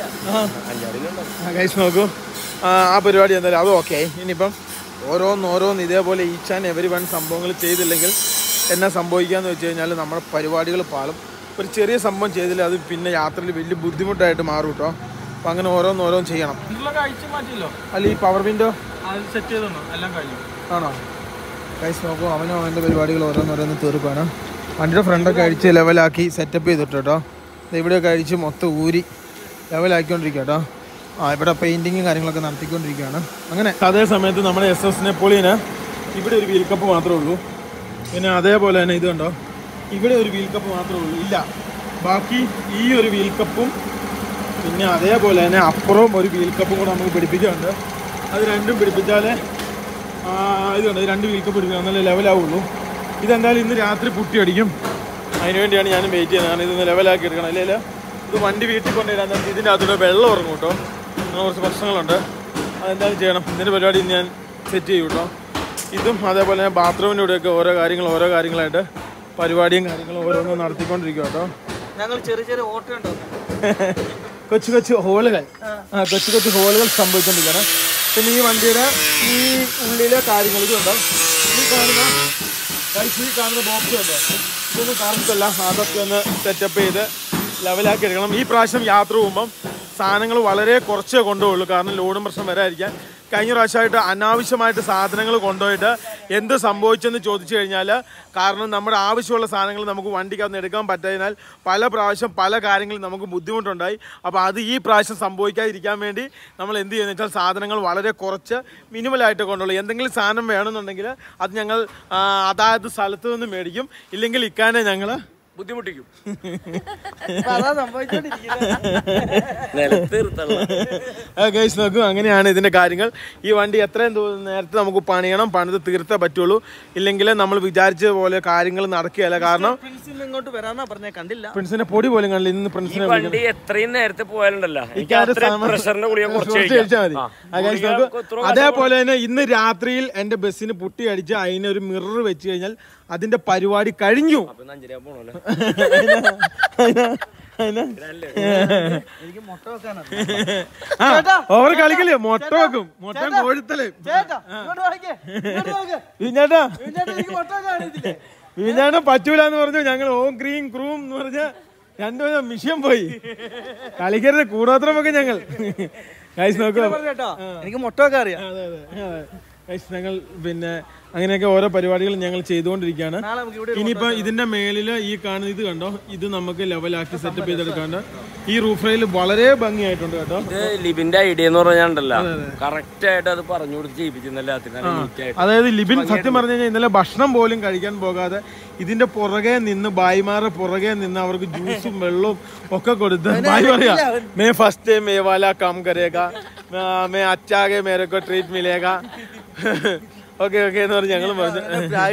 കഴിച്ച് നോക്കൂ. ആ പരിപാടി എന്തായാലും അത് ഓക്കെ. ഇനിയിപ്പം ഓരോന്ന് ഓരോന്ന് ഇതേപോലെ ഈച്ച് ആൻഡ് എവരി വൺ സംഭവങ്ങൾ ചെയ്തില്ലെങ്കിൽ എന്നാ സംഭവിക്കാന്ന് വെച്ച് കഴിഞ്ഞാൽ നമ്മുടെ പരിപാടികൾ പാളും. ഒരു ചെറിയ സംഭവം ചെയ്തില്ല അത് പിന്നെ യാത്രയിൽ വലിയ ബുദ്ധിമുട്ടായിട്ട് മാറും കേട്ടോ. അപ്പം അങ്ങനെ ഓരോന്ന് ഓരോന്ന് ചെയ്യണം. അല്ല ഈ പവർ വിൻഡോ സെറ്റ് ചെയ്തോ? എല്ലാം കഴിഞ്ഞു ആണോ? കഴിച്ച് നോക്കൂ. അവനും അവൻ്റെ പരിപാടികൾ ഓരോന്നോരോന്ന് തീർക്കുകയാണ്. വണ്ടിയുടെ ഫ്രണ്ടൊക്കെ അടിച്ച് ലെവലാക്കി സെറ്റപ്പ് ചെയ്തിട്ട് കേട്ടോ. ഇവിടെയൊക്കെ അടിച്ച് മൊത്തം ഊരി ലെവലാക്കിക്കൊണ്ടിരിക്കുക കേട്ടോ. ആ ഇവിടെ പെയിൻറ്റിങ്ങും കാര്യങ്ങളൊക്കെ നടത്തിക്കൊണ്ടിരിക്കുകയാണ്. അങ്ങനെ അതേ സമയത്ത് നമ്മുടെ എസ് എസ് നെപ്പോളിയന് ഇവിടെ ഒരു വീൽ കപ്പ് മാത്രമേ ഉള്ളൂ. പിന്നെ അതേപോലെ തന്നെ ഇത് കണ്ടോ, ഇവിടെ ഒരു വീൽ കപ്പ് മാത്രമേ ഉള്ളൂ. ഇല്ല, ബാക്കി ഈ ഒരു വീൽ കപ്പും പിന്നെ അതേപോലെ തന്നെ അപ്പുറവും ഒരു വീൽ കപ്പും കൂടെ നമുക്ക് പിടിപ്പിക്കുന്നുണ്ട്. അത് രണ്ടും പിടിപ്പിച്ചാലേ ഇത് കണ്ടോ, രണ്ട് വീൽ കപ്പ് പിടിപ്പിക്കുക എന്നാലേ ലെവലാവുള്ളൂ. ഇതെന്തായാലും ഇന്ന് രാത്രി പുട്ടി അടിക്കും. അതിനുവേണ്ടിയാണ് ഞാനും വെയിറ്റ് ചെയ്യുന്നത്. കാരണം ഇതൊന്ന് ലെവലാക്കി എടുക്കണം. അല്ലെങ്കിൽ ഇത് വണ്ടി വീട്ടിൽ കൊണ്ടുവരാൻ ഇതിൻ്റെ അകത്തൂടെ വെള്ളം ഇറങ്ങും കേട്ടോ. അങ്ങനെ കുറച്ച് പ്രശ്നങ്ങളുണ്ട്. അതെന്തായാലും ചെയ്യണം. ഇതിൻ്റെ പരിപാടി ഞാൻ സെറ്റ് ചെയ്യും കേട്ടോ. ഇതും അതേപോലെ തന്നെ ബാത്റൂമിൻ്റെ ഇവിടെയൊക്കെ ഓരോ കാര്യങ്ങൾ ഓരോ കാര്യങ്ങളായിട്ട് പരിപാടിയും കാര്യങ്ങളും ഓരോന്നും നടത്തിക്കൊണ്ടിരിക്കും കേട്ടോ. ഞങ്ങൾ ചെറിയ ചെറിയ ഓട്ടോ ഉണ്ടോ, കൊച്ചു കൊച്ചു ഹോളുകൾ ആ കൊച്ചു കൊച്ചു ഹോളുകൾ സംഭവിച്ചുകൊണ്ടിരിക്കുകയാണ്. പിന്നെ ഈ വണ്ടിയുടെ ഈ ഉള്ളിലെ കാര്യങ്ങൾ ഇതുണ്ടോ, ഈ കാണുന്ന ഈ കാണുന്ന ബോക്സ് ഉണ്ടോ, ഇതൊന്നും കാണത്തില്ല. അതൊക്കെ ഒന്ന് സെറ്റപ്പ് ചെയ്ത് ലെവലാക്കി എടുക്കണം. ഈ പ്രാവശ്യം യാത്ര പോകുമ്പം സാധനങ്ങൾ വളരെ കുറച്ചേ കൊണ്ടുപോകുള്ളൂ. കാരണം ലോഡും പ്രശ്നം വരാതിരിക്കാൻ. കഴിഞ്ഞ പ്രാവശ്യമായിട്ട് അനാവശ്യമായിട്ട് സാധനങ്ങൾ കൊണ്ടുപോയിട്ട് എന്ത് സംഭവിച്ചെന്ന് ചോദിച്ചു കഴിഞ്ഞാൽ, കാരണം നമ്മുടെ ആവശ്യമുള്ള സാധനങ്ങൾ നമുക്ക് വണ്ടിക്കകത്ത് എടുക്കാൻ പറ്റാതിനാൽ പല പ്രാവശ്യം പല കാര്യങ്ങളും നമുക്ക് ബുദ്ധിമുട്ടുണ്ടായി. അപ്പോൾ അത് ഈ പ്രാവശ്യം സംഭവിക്കാതിരിക്കാൻ വേണ്ടി നമ്മൾ എന്ത് ചെയ്യുന്നത് വെച്ചാൽ സാധനങ്ങൾ വളരെ കുറച്ച് മിനിമലായിട്ട് കൊണ്ടുള്ളൂ. എന്തെങ്കിലും സാധനം വേണമെന്നുണ്ടെങ്കിൽ അത് ഞങ്ങൾ അതായത് സ്ഥലത്ത് നിന്ന് മേടിക്കും, ഇല്ലെങ്കിൽ ഇക്കാനെ ഞങ്ങൾ ബുദ്ധിമുട്ടിക്കും. നോക്കും. അങ്ങനെയാണ് ഇതിന്റെ കാര്യങ്ങൾ. ഈ വണ്ടി എത്രയും നേരത്തെ നമുക്ക് പണിയണം, പണിത് തീർത്തേ പറ്റുള്ളൂ. ഇല്ലെങ്കിൽ നമ്മൾ വിചാരിച്ച പോലെ കാര്യങ്ങൾ നടക്കുകയല്ല. കാരണം ഇങ്ങോട്ട് വരാന്നാ പറഞ്ഞേ, കണ്ടില്ല. പ്രിൻസിനെ പൊടി പോലും കണ്ടില്ല. ഇന്ന് പ്രിൻസിനെ വണ്ടി എത്രയും നേരത്തെ പോയാലുണ്ടല്ലോ അതേപോലെ തന്നെ ഇന്ന് രാത്രിയിൽ എന്റെ ബസ്സിന് പുട്ടി അടിച്ച് അതിനൊരു മിറർ വെച്ച് കഴിഞ്ഞാൽ അതിന്റെ പരിപാടി കഴിഞ്ഞു. ഓവർ കളിക്കല്ലേ, മൊട്ട വെക്കും. മൊട്ട കോഴിത്തല് വിഞ്ഞാട്ടാ വിഞ്ഞാട്ട പറ്റൂലെന്ന് പറഞ്ഞു. ഞങ്ങൾ ഓം ക്രീം ക്രൂം എന്ന് പറഞ്ഞ രണ്ടു മിഷ്യം പോയി. കളിക്കരുത് കൂടോത്രമൊക്കെ ഞങ്ങൾ നോക്കൂ. എനിക്ക് മൊട്ട വെക്കാൻ അറിയാം. ഞങ്ങൾ പിന്നെ അങ്ങനെയൊക്കെ ഓരോ പരിപാടികൾ ഞങ്ങൾ ചെയ്തുകൊണ്ടിരിക്കുകയാണ്. ഇനിയിപ്പോ ഇതിന്റെ മേളില് ഈ കാണുന്ന ഇത് കണ്ടോ, ഇത് നമുക്ക് ലെവലാക്കി സെറ്റപ്പ് ചെയ്തെടുക്കാണ്ട് ഈ റൂഫ് റെയിൽ വളരെ ഭംഗിയായിട്ടുണ്ട് കേട്ടോ. ഇത് ലിബിന്റെ ഐഡിയ എന്ന് പറഞ്ഞാണ്ടല്ലോ കറക്റ്റ് ആയിട്ട് അത് പറഞ്ഞു കൊടുത്ത് ചെയ്യിപ്പിച്ചിരുന്നല്ലേ. അതായത് ലിബിൻ സത്യം പറഞ്ഞു കഴിഞ്ഞാൽ ഇന്നലെ ഭക്ഷണം പോലും കഴിക്കാൻ പോകാതെ ഇതിന്റെ പുറകെ നിന്ന് ബായിമാരെ പുറകെ നിന്ന് അവർക്ക് ജ്യൂസും വെള്ളവും ഒക്കെ കൊടുത്ത് ബായി പറയാ മേ ഫസ്റ്റ് മേ വാല കം കരേഗ മേ അച്ചാകെ മേരക്കോ ട്രീറ്റ് മിലേഗ ഓക്കെ ഓക്കെ എന്ന് പറഞ്ഞ് ഞങ്ങൾ പറഞ്ഞു.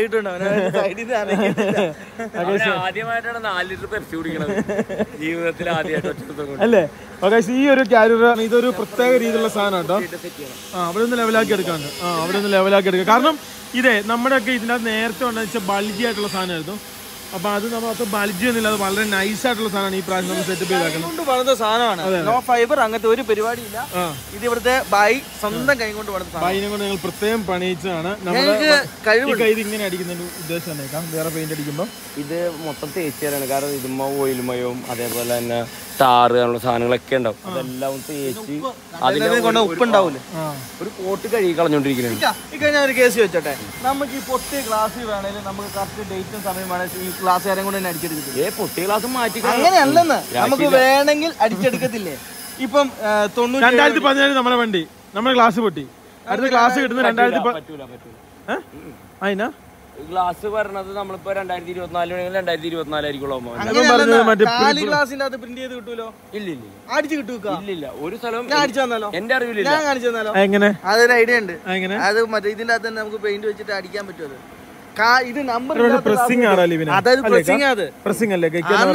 ആദ്യമായിട്ടാണ് നാല് ലിറ്റർ പെപ്സി കുടിക്കണത് ജീവിതത്തിൽ ആദ്യമായിട്ട് അല്ലേ. ഓക്കെ, ഈ ഒരു ക്യാരിയർ ഇതൊരു പ്രത്യേക രീതിയിലുള്ള സാധനം കേട്ടോ. ആ അവിടെ നിന്ന് ലെവലാക്കി എടുക്കാണ്ട് ആ അവിടെ നിന്ന് ലെവലാക്കി എടുക്കുക. കാരണം ഇതേ നമ്മുടെയൊക്കെ ഇതിനകത്ത് നേരത്തെ ഉണ്ടെന്ന് വെച്ചാൽ ബൾജി ആയിട്ടുള്ള സാധനമായിരുന്നു. അപ്പൊ അത് നമുക്ക് ബൾജി ഒന്നുമില്ല, അത് വളരെ നൈസ് ആയിട്ടുള്ള സാധനമാണ് ഈ പ്രാവശ്യം നമ്മൾ സെറ്റപ്പ് ചെയ്താക്കുന്നത്. വളർന്ന സാധനമാണ്, നോ ഫൈബർ, അങ്ങനത്തെ ഒരു പരിപാടിയില്ല. ഇത് ഇവിടുത്തെ ബായി സ്വന്തം കൈ കൊണ്ട് വളർന്ന ബായിനെ കൊണ്ട് ഞങ്ങൾ പ്രത്യേകം പണിയിച്ചതാണ്. നമ്മുടെ ഇത് ഇങ്ങനെ അടിക്കുന്നതിന് ഉദ്ദേശം തന്നേക്കാം. വേറെ പെയിന്റ് അടിക്കുമ്പോൾ ഇത് മൊത്തം തേച്ച് തരാണ്. കാരണം ഇതുമ്മ ഓയിൽമയവും അതേപോലെ തന്നെ ടാറ് അങ്ങനെയുള്ള സാധനങ്ങളൊക്കെ ഉണ്ടാവും. അതെല്ലാം തേച്ച് അതിന്റെ ഉപ്പുണ്ടാവൂലേ ഒരു കോട്ട് കഴുകി കളഞ്ഞോണ്ടിരിക്കുന്നത്. ഞാൻ ഒരു കേസ് വെച്ചോട്ടെ, നമുക്ക് ഈ പൊട്ടിയ ഗ്ലാസ് വേണേലും നമുക്ക് കറക്റ്റ് ഡേറ്റും സമയം വേണേൽ ഈ ഗ്ലാസ് കാര്യം കൊണ്ട് തന്നെ അടിച്ചെടുക്കത്തില്ലേ? ഏ പൊട്ടിയ ഗ്ലാസ് മാറ്റി അങ്ങനെയല്ലെന്ന്, നമുക്ക് വേണമെങ്കിൽ അടിച്ചെടുക്കത്തില്ലേ? ഇപ്പം തൊണ്ണൂറ്റി രണ്ടായിരത്തി പതിനേഴ് നമ്മുടെ വണ്ടി നമ്മുടെ ഗ്ലാസ് പൊട്ടി, അടുത്ത ഗ്ലാസ് കിട്ടുന്നത് രണ്ടായിരത്തി പറ്റൂല പറ്റൂല അതിനാ ഗ്ലാസ് പറഞ്ഞത് നമ്മളിപ്പോ രണ്ടായിരത്തി ഇരുപത്തിനാല് വേണമെങ്കിൽ രണ്ടായിരത്തി ഇരുപത്തിനാലായിരിക്കും. ഗ്ലാസിന്റെ അത് പ്രിന്റ് ചെയ്ത് കിട്ടൂലോ? ഇല്ല ഇല്ല അടിച്ചു കിട്ടൂല. ഇല്ല ഒരു സ്ഥലം ഞാൻ അടിച്ചു തന്നാലോ? എന്റെ അറിവില്ല, ഞാൻ കാണിച്ചു തന്നാലോ? എങ്ങനെ? അതൊരു ഐഡിയ ഉണ്ട്. എങ്ങനെ? അത് മറ്റേ ഇതിന്റെ അകത്ത് തന്നെ നമുക്ക് പെയിന്റ് വെച്ചിട്ട് അടിക്കാൻ പറ്റും. ഇത് നമ്പർ പ്രസിംഗ് അതായത് പ്രസിംഗ് അത് പ്രസിംഗ് അല്ലേ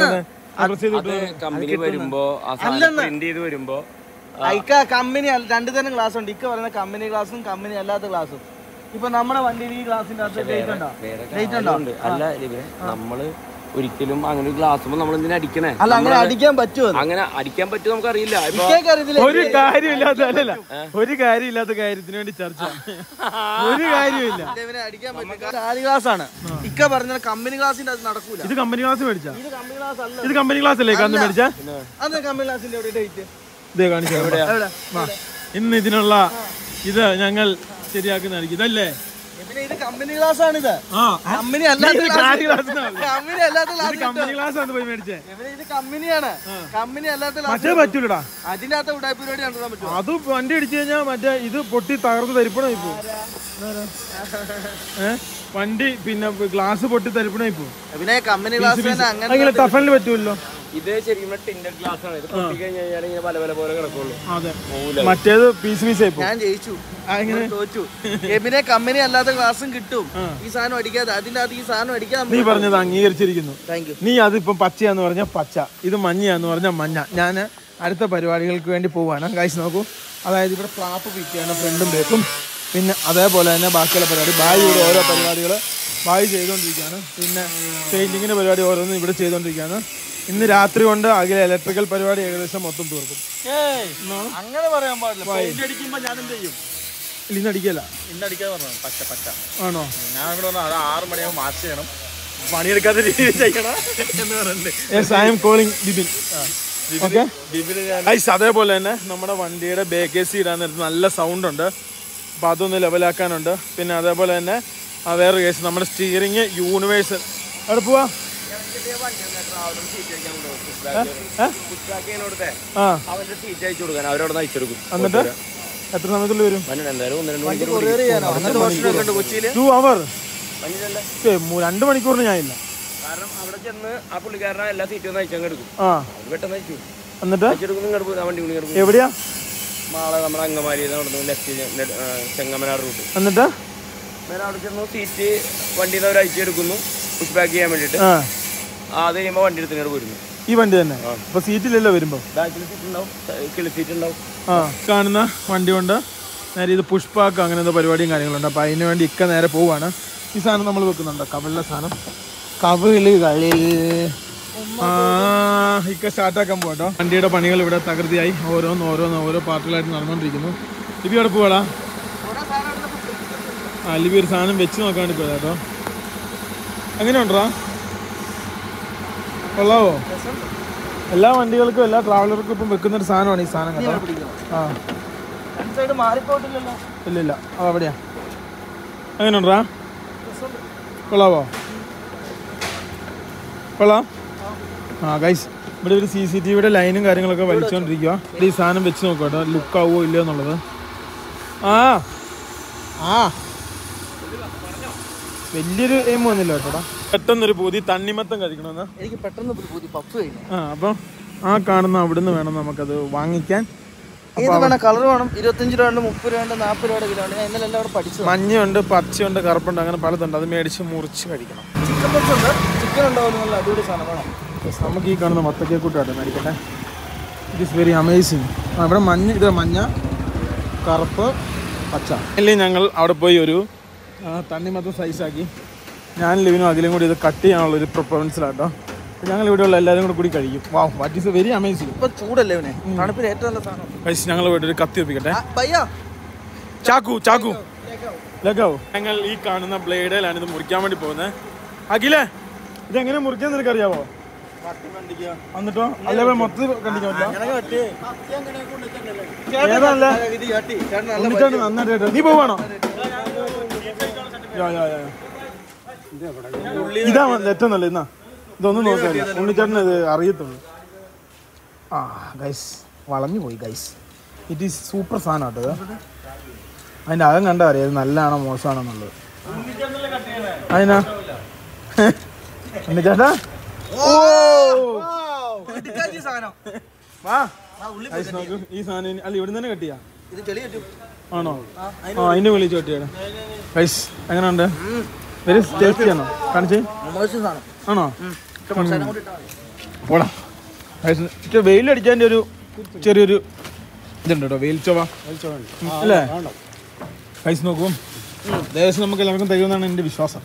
കമ്പനി വരുമ്പോ പ്രിന്റ് ചെയ്ത് വരുമ്പോ ഇക്ക കമ്പനി രണ്ടു തരം ഗ്ലാസ് ഉണ്ട്. ഇക്ക പറയുന്ന കമ്പനി ഗ്ലാസും കമ്പനി അല്ലാത്ത ഗ്ലാസും. ഇപ്പൊ നമ്മുടെ വണ്ടിയിൽ ഈ ഗ്ലാസിന്റെ അകത്ത് ഡേറ്റ് ഉണ്ടോ? ഡേറ്റ് ഉണ്ടോ? അല്ല നമ്മള് ഒരിക്കലും അങ്ങനെ ഗ്ലാസ് നമ്മൾ എന്തിനാ അടിക്കണേ? അല്ല അങ്ങനെ അടിക്കാൻ പറ്റുമോ? അങ്ങനെ അടിക്കാൻ പറ്റും നമുക്ക് അറിയില്ല. ഒരു കാര്യമില്ലാത്ത അല്ലല്ല ഒരു കാര്യമില്ലാത്ത കാര്യത്തിന് വേണ്ടി ചർച്ച. ഒരു കാര്യമില്ല, അടിക്കാൻ പറ്റും. ആദ്യ ഗ്ലാസ് ആണ് ഇക്ക പറഞ്ഞ കമ്പനി ഗ്ലാസിന്റെ അത് നടക്കൂല. ഇത് കമ്പനി ഗ്ലാസ് മേടിച്ചാ? ഇത് കമ്പനി ഗ്ലാസ് അല്ല. ഇത് കമ്പനി ഗ്ലാസ് അല്ലേ കന്ന് മേടിച്ചാ? അത് കമ്പനി ഗ്ലാസിന്റെ എവിടെ ഡേറ്റ്? ഇതേ കാണിച്ചാ ഇന്ന് ഇതിനുള്ള ഇത് ഞങ്ങൾ ശരിയാക്കുന്നതായിരിക്കും. ഇതല്ലേ ഇത് കമ്പനി ഗ്ലാസ് ആണ്. ഇത് കമ്പനി അല്ലാത്ത കമ്പനി അല്ലാത്ത കമ്പനി ഗ്ലാസ് ആണ് പോയി മേടിച്ചേ. ഇത് കമ്പനിയാണ്, കമ്പനി അല്ലാത്ത മറ്റേ പറ്റൂലടാ. അതിന്റെ അകത്ത് ഉടായ്പ പരിപാടി നടത്താൻ പറ്റും. അത് വണ്ടി അടിച്ചു കഴിഞ്ഞാൽ മറ്റേ ഇത് പൊട്ടി തകർന്ന് തരിപ്പണമായി പോകും. ഏഹ് വണ്ടി പിന്നെ ഗ്ലാസ് പൊട്ടി തരിപ്പണമായി പോകും. പിന്നെ കമ്പനി ഗ്ലാസ് അങ്ങനെ ടഫനിൽ പറ്റൂല്ലോ. ഇത് ശരിക്കും ടിൻഡഡ് ഗ്ലാസ് ആണ്. ഇത് പൊട്ടി കഴിഞ്ഞാൽ ഇങ്ങനെ പല പല പോലെ കിടക്കുള്ളൂ. അതെ, മറ്റേത് പീസ് പീസ് ആയി പോകും. ഞാൻ ജയിച്ചു, തോറ്റു. എബിനെ കമ്പനി അല്ലാത്ത ഗ്ലാസും കിട്ടും ഈ സാധനം അടിക്കാതെ. അതിന്റെ അകത്ത് ഈ സാധനം അടിക്കാൻ നീ പറഞ്ഞത് അംഗീകരിച്ചിരിക്കുന്നു. നീ അതിപ്പം പച്ചയാന്ന് പറഞ്ഞാൽ പച്ച, ഇത് മഞ്ഞയാന്ന് പറഞ്ഞാൽ മഞ്ഞ. ഞാൻ അടുത്ത പരിപാടികൾക്ക് വേണ്ടി പോവാണ്. കാഴ്ച നോക്കൂ, അതായത് ഇവിടെ ഫ്ലാപ്പ് പിക്കാണ് ഫ്രണ്ടും ബേക്കും. പിന്നെ അതേപോലെ തന്നെ ബാക്കിയുള്ള പരിപാടി ബായിയുടെ ഓരോ പരിപാടികൾ ബായി ചെയ്തുകൊണ്ടിരിക്കുകയാണ്. പിന്നെ പെയിന്റിങ്ങിന്റെ പരിപാടി ഓരോന്നും ഇവിടെ ചെയ്തുകൊണ്ടിരിക്കുകയാണ്. ഇന്ന് രാത്രി കൊണ്ട് അകലെ ഇലക്ട്രിക്കൽ പരിപാടി ഏകദേശം മൊത്തം തീർക്കും. അങ്ങനെ പറയാൻ പാടില്ല. അടിക്കുമ്പോ ഞാൻ എന്ത് ചെയ്യും? ഇന്ന് അടിക്കല്ല, ഇന്ന് അടിക്കാതെ പറഞ്ഞു പച്ച പച്ച ആണോ? ഞാൻ ഇവിടെ പറഞ്ഞു അത് ആറ് മണിയാകുമ്പോൾ മാച്ച് ചെയ്യണം, പണിയെടുക്കാത്ത രീതിയിൽ ചെയ്യണം എന്ന് പറഞ്ഞിട്ടുണ്ട്. അതേപോലെ തന്നെ നമ്മുടെ വണ്ടിയുടെ ബേക്ക് എ സി ഇടാൻ നേരത്ത് നല്ല സൗണ്ട് ഉണ്ട്. അപ്പോൾ അതൊന്ന് ലെവലാക്കാനുണ്ട്. പിന്നെ അതേപോലെ തന്നെ വേറെ കേസ് നമ്മുടെ സ്റ്റിയറിങ് യൂണിവേഴ്സൽ അവിടെ പോവാ. എന്നിട്ട് എത്ര സമയത്തുള്ളിൽ വരും? ടു അവർ രണ്ട് മണിക്കൂറിന് ഞാനില്ല. കാരണം അവിടെ ചെന്ന് ആ പുള്ളിക്കാരനെ എല്ലാ സീറ്റും അയച്ചങ്ങ് എടുക്കും. ആ പെട്ടെന്ന് അയച്ചു. എന്നിട്ട് വണ്ടി കുണി എവിടെയാ? നാളെ നമ്മുടെ അങ്കമാലി ലെഫ്റ്റ് ചെങ്ങമനാട് റൂട്ട്. എന്നിട്ട് അവിടെ ചെന്ന് സീറ്റ് വണ്ടിയിൽ നിന്ന് അവർ അയച്ചെടുക്കുന്നു പുഷ് ബാക്ക് ചെയ്യാൻ വേണ്ടിയിട്ട്. അത് കഴിയുമ്പോൾ വണ്ടി എടുത്തിങ്ങോട്ട് പോരുന്നു. ഈ വണ്ടി തന്നെ അപ്പൊ സീറ്റില്ലല്ലോ വരുമ്പോ? ബാക്കിൽ സീറ്റ് ഉണ്ടാവും, കിളി സീറ്റ് ഉണ്ടാവും. ആ കാണുന്ന വണ്ടി കൊണ്ട് നേരെ ഇത് പുഷ്പാക്ക് അങ്ങനെ എന്തോ പരിപാടിയും കാര്യങ്ങളുണ്ട്. അപ്പൊ അതിന് വേണ്ടി ഇക്ക നേരെ പോവാണ്. ഈ സാധനം നമ്മൾ വെക്കുന്നുണ്ട്, കവിളിലെ സാധനം. കവിള് കളിൽ ആ ഇക്ക സ്റ്റാർട്ടാക്കാൻ പോകട്ടോ. വണ്ടിയുടെ പണികൾ ഇവിടെ തകൃതിയായി ഓരോന്ന് ഓരോന്ന് ഓരോ പാർട്ടുകളായിട്ട് നടന്നുകൊണ്ടിരിക്കുന്നു. ലിബി അവിടെ പോവാടാ. ആ ലിബി ഒരു സാധനം വെച്ച് നോക്കാൻ വേണ്ടി പോയതാ കേട്ടോ. എങ്ങനെ ഉണ്ടോ? കൊള്ളാവോ? എല്ലാ വണ്ടികൾക്കും എല്ലാ ട്രാവലർക്കും ഇപ്പം വെക്കുന്ന ഒരു സാധനമാണ് ഈ സാധനം കേട്ടോ. ആ മാറിപ്പോട്ടില്ലല്ലോ. ഇല്ല ഇല്ല, അത് അവിടെയാ. എങ്ങനെയുണ്ടാ? കൊള്ളാവോ? കൊള്ളാം. ആ ഗൈസ്, ഇവിടെ ഒരു സി സി ടി വിയുടെ ലൈനും കാര്യങ്ങളൊക്കെ വലിച്ചുകൊണ്ടിരിക്കുക. ഈ സാധനം വെച്ച് നോക്കട്ടോ, ലുക്ക് ആവുമോ ഇല്ലയോ എന്നുള്ളത്. ആ ആ വലിയൊരു എയിം വന്നില്ല കേട്ടോടാ. പെട്ടെന്നൊരു പൂതി തണ്ണിമത്തം കഴിക്കണമെന്ന് എനിക്ക് പെട്ടെന്ന് പൂതി പഫ് കഴിഞ്ഞു. ആ അപ്പം ആ കാണുന്ന അവിടുന്ന് വേണം നമുക്കത് വാങ്ങിക്കാൻ. ഏത് വേണം? കളർ വേണം. ഇരുപത്തഞ്ച് രൂപ ഉണ്ട്, മുപ്പത് രൂപ ഉണ്ട്, നാൽപ്പത് രൂപയുടെ കിലോ ഉണ്ട്. ഞാൻ ഇന്നലെ എല്ലാം അവിടെ പഠിച്ചു. മഞ്ഞയുണ്ട്, പച്ചയുണ്ട്, കറുപ്പുണ്ട്, അങ്ങനെ പലതുണ്ട്. അത് മേടിച്ച് മുറിച്ച് കഴിക്കണം. ചിക്കൻ പഫ് ഉണ്ട്, ചിക്കൻ ഉണ്ടാവും. നല്ല അടിപൊളി സാധനം വേണം. നമുക്ക് ഈ കാണുന്ന മത്തക്കെ കൂട്ടാട്ടെ മേടിക്കട്ടെ. It is very amazing. അവിടെ മഞ്ഞ, ഇത് മഞ്ഞ, കറുപ്പ്, പച്ച. അല്ലെങ്കിൽ ഞങ്ങൾ അവിടെ പോയി ഒരു തണ്ണിമത്തം സൈസാക്കി ഞാൻ ലിവിനും അഖിലും കൂടി ഇത് കട്ട് ചെയ്യാനുള്ളൊരു പ്രിഫറൻസിലാട്ടോ. ഞങ്ങൾ ഇവിടെയുള്ള എല്ലാവരും കൂടി കൂടി കഴിക്കും. വാ, വാട്ട് ഈസ് വെരി അമേസിങ്. ഇപ്പൊ ചൂടല്ലേ ഇവനെ, തണുപ്പിൽ ഏറ്റവും നല്ല സാധനം. ഗൈസ്, ഞങ്ങൾ ഇവിടെ ഒരു കത്തി ഒപ്പിക്കട്ടെ. ഭയ്യാ ചാക്കു ചാക്കു ലഗാവോ. ഞങ്ങൾ ഈ കാണുന്ന ബ്ലേഡിലാണ് ഇത് മുറിക്കാൻ വേണ്ടി പോകുന്നത്. അഖിലേ, ഇതെങ്ങനെ മുറിക്കാൻ നിനക്കറിയാവോ? എന്നിട്ടോ അല്ലേ മൊത്തം കണ്ടിക്കാൻ പറ്റില്ല. നന്നായിട്ട് നീ പോവാണോ? ഇതാ ഏറ്റവും നല്ല. ഇന്നാ ഇതൊന്നും നോക്കില്ല, ഉണ്ണിച്ചേട്ടന് ഇത് അറിയത്തുള്ളൂ. ആ ഗൈസ്, വളഞ്ഞു പോയി ഗൈസ്. ഇറ്റ് ഈസ് സൂപ്പർ സാധനം കേട്ടോ. അതിൻ്റെ അകം കണ്ടാ അറിയാം ഇത് നല്ലതാണോ മോശമാണോ എന്നുള്ളത്. അതിനാ ഉണ്ണിച്ചേട്ടാ, ഈ സാധനം അല്ല ഇവിടെ തന്നെ കെട്ടിയാ ആണോ? ആ അതിന്റെ വിളിച്ച് കെട്ടിയാണ്. ഗൈസ്, എങ്ങനെയുണ്ട്? വെരി ടേസ്റ്റി ആണോ? കാണിച്ചേ. ആണോ? പോടാ. വെയിലടിച്ചതിന്റെ ഒരു ചെറിയൊരു ഇതുണ്ട് കേട്ടോ, വെയിൽ ചൊവ അല്ലേ? ഗൈസ് നോക്കും, ദേശം നമുക്ക് എല്ലാവർക്കും തരുമെന്നാണ് എൻ്റെ വിശ്വാസം.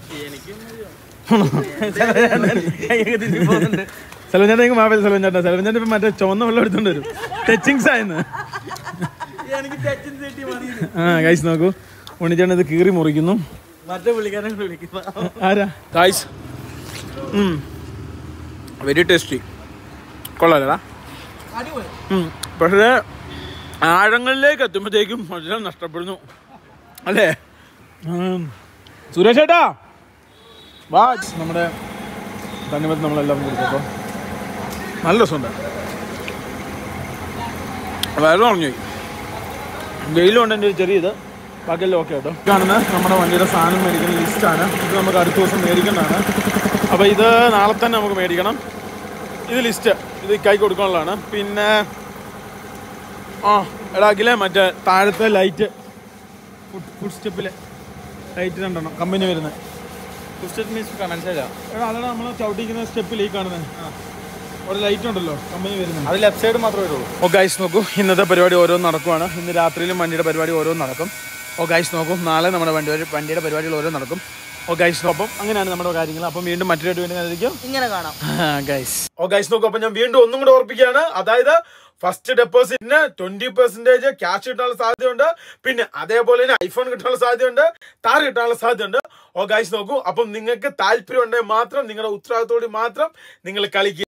സെൽവൻ ചേട്ടൻ മാവേലി സെൽവൻ ചേട്ടൻ സെൽവൻ ചേട്ടൻ ഇപ്പം മറ്റേ ചുവന്ന വെള്ളം എടുത്തോണ്ട് വരും. ടച്ചിങ്സ് ആയെന്ന്. ആ ഗൈസ് നോക്കൂ, ഉണ്ണിച്ചേട്ടൻ ഇത് കീറി മുറിക്കുന്നു. ആരാ ഗൈസ്? Very tasty. കൊള്ളാലടാ. പക്ഷേ ആഴങ്ങളിലേക്ക് എത്തുമ്പോഴത്തേക്കും മധുരം നഷ്ടപ്പെടുന്നു അല്ലേ? സുരേഷ് ചേട്ടാ വാ. നമ്മുടെ തണ്ണിമത്തം നമ്മളെല്ലാം കൊടുത്തപ്പോൾ നല്ല രസമുണ്ട്. വയറ് പറഞ്ഞു വെയിലുണ്ട്. എൻ്റെ ഒരു ചെറിയ ഇത് ബാക്കിയെല്ലാം ഓക്കെ കേട്ടോ. ഇതാണ് നമ്മുടെ വണ്ടിയുടെ സാധനം മേടിക്കുന്ന ലിസ്റ്റാണ്. ഇത് നമുക്ക് അടുത്ത ദിവസം മേടിക്കേണ്ടതാണ്. അപ്പോൾ ഇത് നാളെ തന്നെ നമുക്ക് മേടിക്കണം. ഇത് ലിസ്റ്റ്, ഇത് കൈ കൊടുക്കാനുള്ളതാണ്. പിന്നെ ആ എടാക്കില്ലേ മറ്റേ താഴത്തെ ലൈറ്റ്, ഫുഡ് ഫുഡ് സ്റ്റെപ്പിലെ ലൈറ്റ് രണ്ടെണ്ണം കമ്പനി വരുന്നത്. ഫുഡ് സ്റ്റെപ്പ് മീൻസ് മനസ്സിലായില്ല. എടാ അതാണ് നമ്മൾ ചവിട്ടിക്കുന്ന സ്റ്റെപ്പിൽ ഈ കാണുന്നത് ഒരു ലൈറ്റ് ഉണ്ടല്ലോ, കമ്പനി വരുന്നത്. അത് ലെഫ്റ്റ് സൈഡ് മാത്രമേ വരുള്ളൂ. ഓ ഗൈസ് നോക്കൂ, ഇന്നത്തെ പരിപാടി ഓരോന്ന് നടക്കുവാണ്. ഇന്ന് രാത്രിയിലും വണ്ടിയുടെ പരിപാടി ഓരോന്ന് നടക്കും. ഓ ഗൈസ് നോക്കൂ, നാളെ നമ്മുടെ വണ്ടി വണ്ടിയുടെ പരിപാടികൾ ഓരോ നടക്കും. ഓ ഗൈസ് നോക്കും, അങ്ങനെയാണ് നമ്മുടെ കാര്യങ്ങൾ. അപ്പം വീണ്ടും മറ്റൊരു വീണ്ടും ആയിരിക്കും ഇങ്ങനെ കാണാം ഗൈസ്. ഓ ഗൈസ് നോക്കൂ, അപ്പം ഞാൻ വീണ്ടും ഒന്നും കൂടെ ഓർപ്പിക്കുകയാണ്. അതായത് ഫസ്റ്റ് ഡെപ്പോസിറ്റിന് ട്വന്റി പെർസെന്റേജ് ക്യാഷ് കിട്ടാനുള്ള സാധ്യതയുണ്ട്. പിന്നെ അതേപോലെ തന്നെ ഐഫോൺ കിട്ടാനുള്ള സാധ്യതയുണ്ട്, താർ കിട്ടാനുള്ള സാധ്യതയുണ്ട്. ഓ ഗൈസ് നോക്കൂ, അപ്പം നിങ്ങൾക്ക് താല്പര്യം ഉണ്ടെങ്കിൽ മാത്രം, നിങ്ങളുടെ ഉത്തരവാദിത്തോടെ മാത്രം നിങ്ങൾ കളിക്കുക.